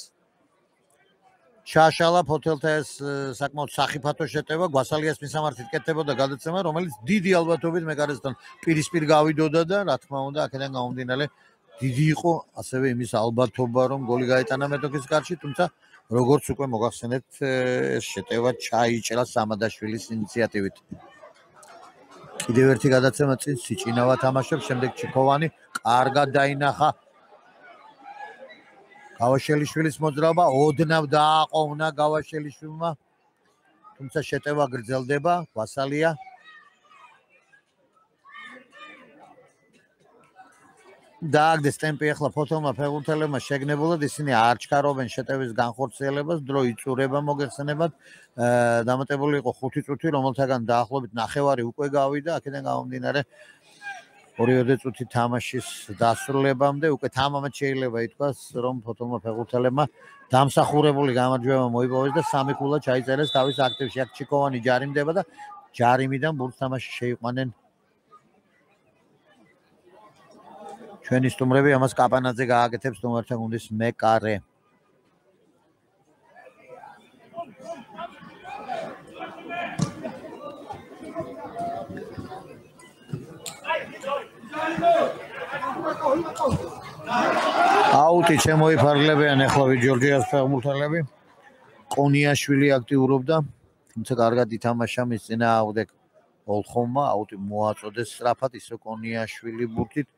ჩაშალა ფოთელთა ეს საკმაოდ სახიფათო შეტევა გვასალიას მისამართით კეთდებოდა გადაცემა რომელიც დიდი ალბათობით მეკარესთან პირისპირ გავიდოდა და რა თქმა უნდა აქედან გამომდინარე დიდი იყო ასევე იმის ალბათობა რომ გოლი გაეტანა მეტოქის კარში თუმცა როგორც უკვე მოგახსენებთ ეს შეტევა ჩაიჭრა სამადაშვილის ინიციატივით კიდევ ერთი გადაცემა წინ სიჭინავა თამაშობს, შემდეგ ჩიქოვანი კარგად დაინახა გავაშელიშვილის მოძრაობა, ოდნავ დააყოვნა გავაშელიშვილმა, თუმცა შეტევა გრძელდება, ვასალია დააგდეს ტემპი ახლა ფოთოლმა ფეხბურთელებმა შეგნებულად ისინი არ ჩქარობენ შეტევის განხორციელებას, დრო იწურება მოგეხსენებათ, დამატებული იყო ხუთი წუთი, რომელთაგან დაახლოებით ნახევარი უკვე გავიდა, აქედან გამომდინარე ორივე წუთი თამაშის დასრულებამდე უკვე თამამად შეიძლება ითქვას, რომ ფოთოლმა ფეხბურთელებმა დამსახურებული გამარჯვება მოიპოვეს და სამი ქულა ჩაიწერეს თავის აქტივში. აქ ჩიქოვანი ჯარიმდება და ჯარიმიდან ბურთს თამაში შეიყვანენ ჩვენი სტუმრები, ამას კაპანაძე გააკეთებს სტუმართა გუნდის მეკარე. აუტი შემოიფარგლებიან ახლა ვიჯორჯიას ფეხბურთელები. ყონიაშვილი აქტიურობდა, თუმცა კარგად ითამაშა მის წინააღმდეგ ოლხოვმა, აუტი მოაწოდეს სწრაფად, ისე ყონიაშვილი ბურთით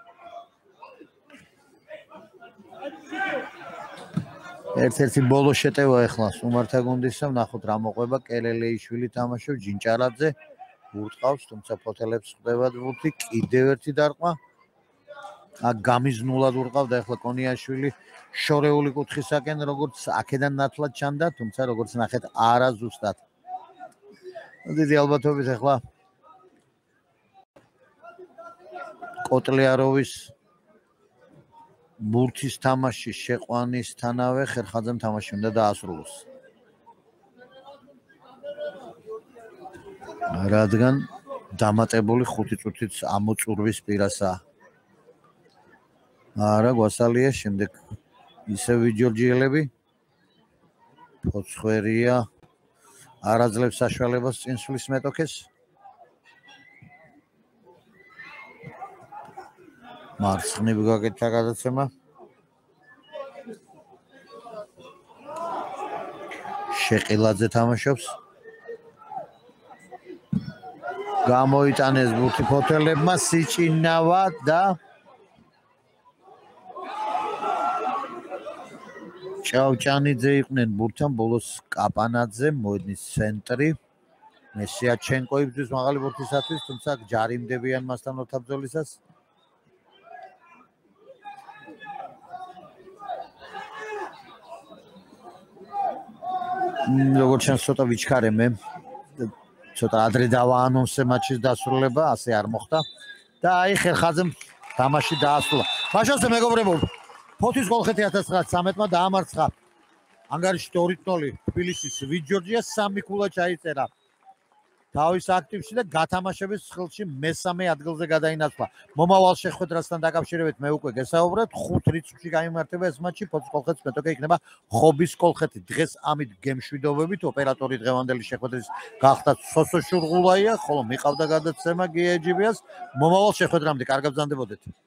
ერთ-ერთი ბოლო შეტევა ახლა სტუმართა გუნდისა, ნახოთ რა მოყვება, კელელეიშვილი თამაშობს, ჯინჭარაძე ურტყავს, თუმცა ფოთელებს ხდებათ ბურთი, კიდევ ერთი დარტყმა. აქ გამიზნულად ურყავდა ახლა ყონიაშვილი შორეული კუთხისაკენ, როგორც აქედან ნათლად ჩანდა, თუმცა როგორც ნახეთ, არა ზუსტად. დიდი ალბათობით ახლა კოტლიაროვის ბურთის თამაში შეყვანისთანავე ხერხაძემ თამაში უნდა დაასრულოს. რადგან დამატებული ხუთი წუთით ამოწურვის პირასაა. არა, გვასალია, შემდეგ ისევ ვიჯორჯიელები. ფოცხვერია არ აძლევს საშუალებას წინსვლის მეტოქეს. მარცხნივ გაკეთდა გადაცემა. შეყილაძე თამაშობს. გამოიტანეს ბურთი ფოთელებმა, სიჭინავა და ჭავჭანიძე იყვნენ ბურთთან, ბოლოს კაპანაძე მოედნის ცენტრი. მესიაჩენკო იბრძვის მაღალი ბურთისათვის, თუმცა ჯარიმდებიან მასთან ოთაბძოლისას. როგორც ჩანს ცოტა ვიჩქარე მე ცოტა ადრე დავაანონსე მატჩის დასრულება, ასე არ მოხდა და აი ხერხაძემ თამაში დაასრულა. მაშასე მეგობრებო, ფოთის კოლხეთი ათას ცხრაათმეტმა დაამარცხა ანგარიშში ორი ნული თბილისის ვიჯორჯიას, სამი ქულა ჩაიწერა თავის აქტივში და გათამაშების ხელში მესამე ადგილზე გადაინაცვლა. მომავალ შეხვედრასთან დაკავშირებით მე უკვე გესაუბრეთ, ხუთ რიცხვში გაიმართება ეს მატჩი, ფოთის კოლხეთის მეტოქე იქნება ხობის კოლხეთი. დღეს ამით გემშვიდობებით, ოპერატორი დღევანდელი შეხვედრის გახდა სოსო შურღულაია, ხოლო მიყავდა გადაცემა გიეჯიბიას. მომავალ შეხვედრამდე კარგად ბრძანდებოდეთ.